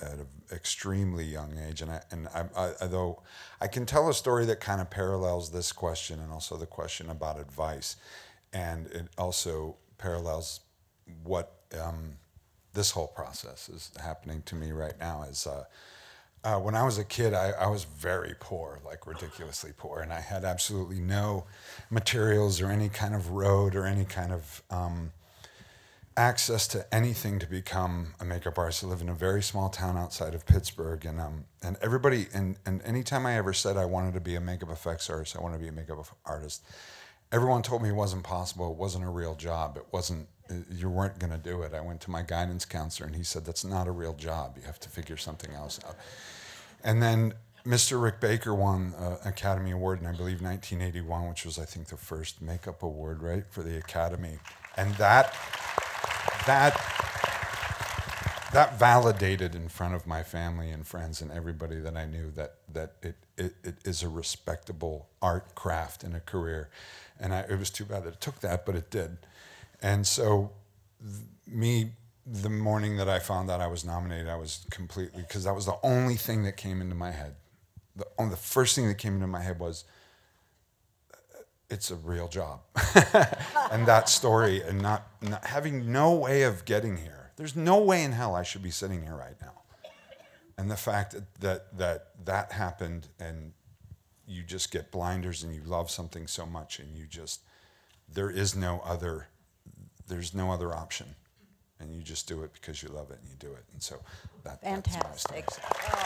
S11: at an extremely young age. And I, and I, I, although I can tell a story that kind of parallels this question and also the question about advice, and it also parallels what um, this whole process is happening to me right now. Is uh, uh, when I was a kid, I, I was very poor, like ridiculously poor, and I had absolutely no materials or any kind of road or any kind of um, access to anything to become a makeup artist. I live in a very small town outside of Pittsburgh, and um, and everybody, and, and anytime I ever said I wanted to be a makeup effects artist, I wanted to be a makeup artist, everyone told me it wasn't possible, it wasn't a real job, it wasn't, you weren't going to do it. I went to my guidance counselor, and he said, that's not a real job, you have to figure something else out. And then Mister Rick Baker won an Academy Award in, I believe, nineteen eighty-one, which was, I think, the first makeup award, right, for the Academy. And that, that, that validated in front of my family and friends and everybody that I knew that, that it, it, it is a respectable art craft and a career. And I, it was too bad that it took that, but it did. And so th- me, the morning that I found out I was nominated, I was completely, because that was the only thing that came into my head. The, only, the first thing that came into my head was, it's a real job. And that story, and not, not having no way of getting here. There's no way in hell I should be sitting here right now. And the fact that that that, that happened, and you just get blinders and you love something so much, and you just, there is no other, there's no other option. And you just do it because you love it and you do it. And so that,
S1: Fantastic.
S11: That's my story.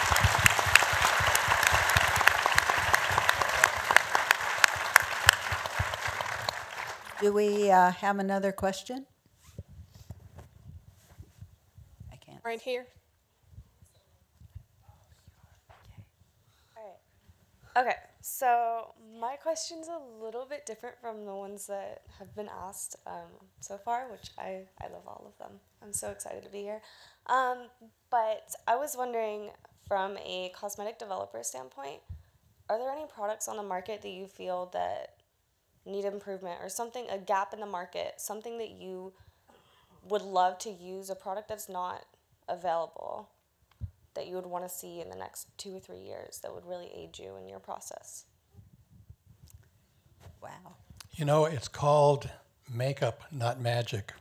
S1: Do we uh, have another question? I can't.
S18: Right here. All right. Okay, so my question's a little bit different from the ones that have been asked um, so far, which I, I love all of them. I'm so excited to be here. Um, but I was wondering, from a cosmetic developer standpoint, are there any products on the market that you feel that need improvement, or something, a gap in the market, something that you would love to use, a product that's not available, that you would want to see in the next two or three years that would really aid you in your process?
S1: Wow.
S2: You know, it's called makeup, not magic.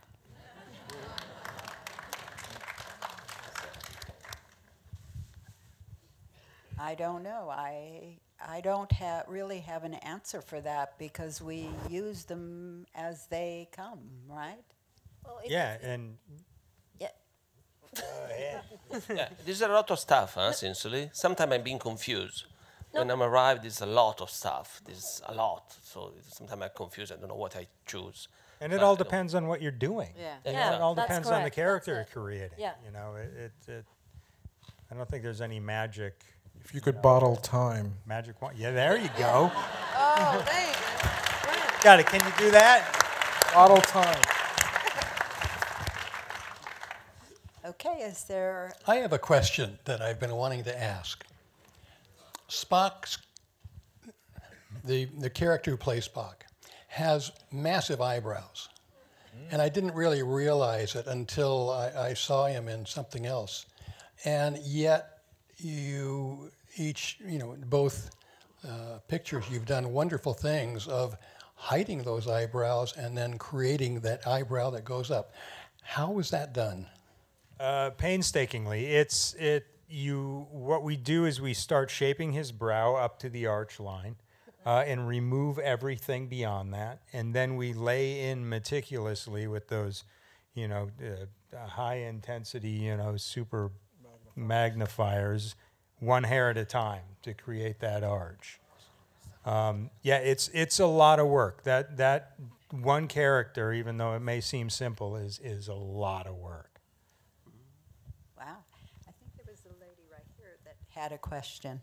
S1: I don't know. I I don't have really have an answer for that, because we use them as they come, right?
S6: Well,
S7: Yeah, and
S6: yeah.
S10: Yeah, there's a lot of stuff, huh, essentially. Sometimes I'm being confused.
S6: No.
S10: When I'm arrived, there's a lot of stuff. There's a lot. So sometimes I'm confused. I don't know what I choose.
S7: And it
S10: But,
S7: all
S10: you know,
S7: depends on what you're doing.
S10: Yeah.
S7: You know,
S10: Yeah,
S7: it all
S6: that's
S7: depends on the
S6: correct.
S7: character
S6: That's
S7: you're creating.
S6: Yeah.
S7: You know, it, it, it I don't think there's any magic.
S8: If you could bottle time.
S7: Magic one. Yeah, there you go.
S15: Oh, there you go.
S7: Got it. Can you do that?
S8: Bottle time.
S1: Okay, is there?
S2: I have a question that I've been wanting to ask. Spock's, the, the character who plays Spock, has massive eyebrows. And I didn't really realize it until I, I saw him in something else. And yet, you each, you know, both uh, pictures, you've done wonderful things of hiding those eyebrows and then creating that eyebrow that goes up. How was that done?
S7: Uh, painstakingly. It's it. You. What we do is we start shaping his brow up to the arch line, uh, and remove everything beyond that, and then we lay in meticulously with those, you know, uh, high intensity, you know, super magnifiers, one hair at a time to create that arch. Um, yeah, it's it's a lot of work. That that one character, even though it may seem simple, is is a lot of work.
S1: Wow. I think there was a lady right here that had a question.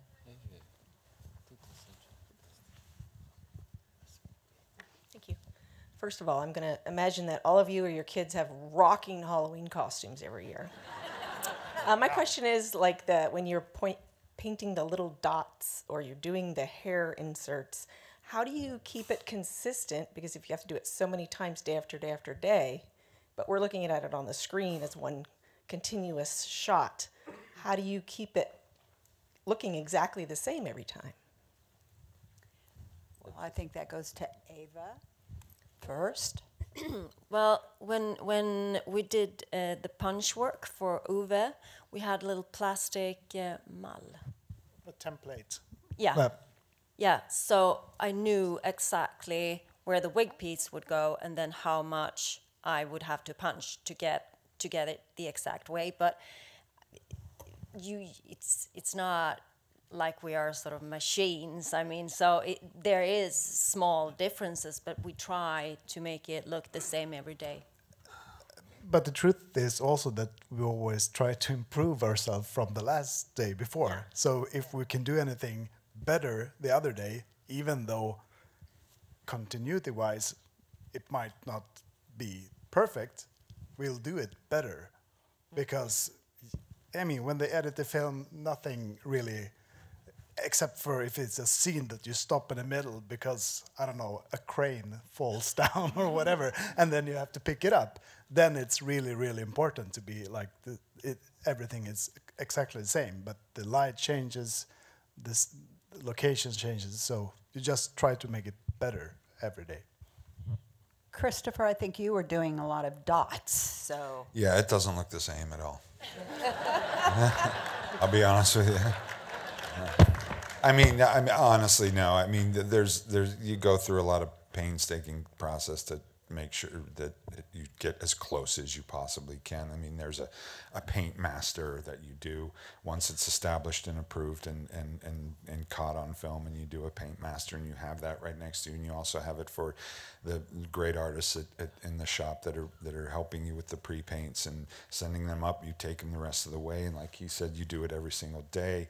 S6: Thank you. First of all, I'm going to imagine that all of you or your kids have rocking Halloween costumes every year. uh, my question is, like, the when you're point, painting the little dots or you're doing the hair inserts, how do you keep it consistent? Because if you have to do it so many times day after day after day, but we're looking at it on the screen as one continuous shot,
S19: how do you keep it looking exactly the same every time?
S1: Well, I think that goes to Ava first.
S6: Well, when when we did uh, the punch work for Uwe, we had a little plastic uh, mall.
S5: A template.
S6: Yeah.
S5: Well,
S6: Yeah, so I knew exactly where the wig piece would go and then how much I would have to punch to get to get it the exact way. But you, it's it's not like we are sort of machines. I mean, so it, there is small differences, but we try to make it look the same every day.
S5: but the truth is also that we always try to improve ourselves from the last day before. Yeah. So if we can do anything better the other day, even though continuity-wise it might not be perfect, we'll do it better. Because, I mean, when they edit the film, nothing really, except for if it's a scene that you stop in the middle because, I don't know, a crane falls down or whatever, and then you have to pick it up, then it's really, really important to be like, the, it, everything is exactly the same, but the light changes, this, the location changes, so you just try to make it better every day.
S1: Christopher, I think you were doing a lot of dots, so.
S11: Yeah, it doesn't look the same at all. I'll be honest with you. Yeah. I mean, I mean, honestly, no. I mean, there's, there's, you go through a lot of painstaking process to make sure that you get as close as you possibly can. I mean, there's a, a paint master that you do once it's established and approved and, and, and, and caught on film, and you do a paint master, and you have that right next to you, and you also have it for the great artists at, at, in the shop that are that are helping you with the pre-paints and sending them up. You take them the rest of the way, and like he said, you do it every single day.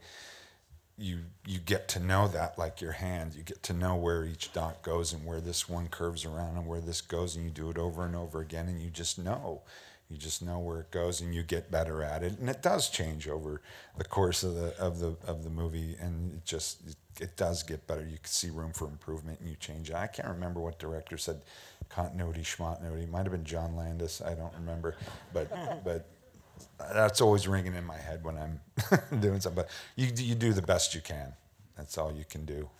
S11: You you get to know that like your hand. You get to know where each dot goes and where this one curves around and where this goes, and you do it over and over again, and you just know. You just know where it goes, and you get better at it. And it does change over the course of the of the of the movie, and it just it, it does get better. You can see room for improvement, and you change it. I can't remember what director said continuity, schmontinuity. It might have been John Landis. I don't remember, but but. That's always ringing in my head when I'm doing something. But you you do the best you can. That's all you can do.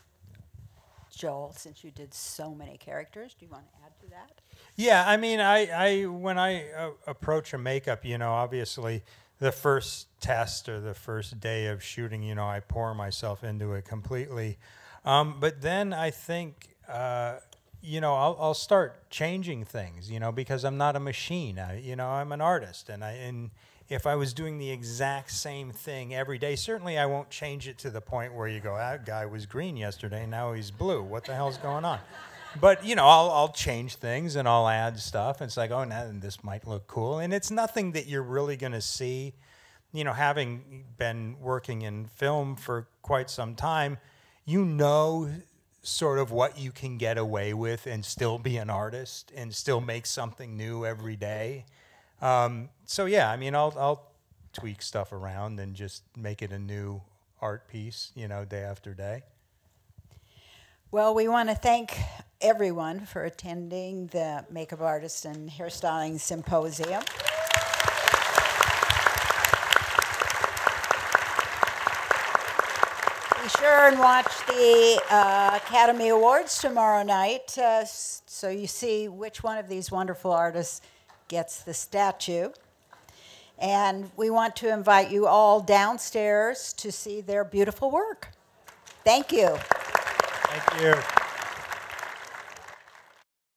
S1: Joel, since you did so many characters, do you want to add to that?
S7: Yeah, I mean, I, I when I uh, approach a makeup, you know, obviously the first test or the first day of shooting, you know, I pour myself into it completely. Um, but then I think, uh, you know, I'll, I'll start changing things, you know, because I'm not a machine. I, you know, I'm an artist, and I and if I was doing the exact same thing every day, certainly I won't change it to the point where you go, that guy was green yesterday, now he's blue. What the hell's going on? But, you know, I'll, I'll change things and I'll add stuff. It's like, oh, now this might look cool. And it's nothing that you're really going to see. You know, having been working in film for quite some time, you know sort of what you can get away with and still be an artist and still make something new every day. Um, so yeah, I mean, I'll, I'll tweak stuff around and just make it a new art piece, you know, day after day.
S1: Well, we want to thank everyone for attending the Makeup Artist and Hairstyling Symposium. Be sure and watch the uh, Academy Awards tomorrow night uh, so you see which one of these wonderful artists gets the statue. And we want to invite you all downstairs to see their beautiful work. Thank you.
S7: Thank you.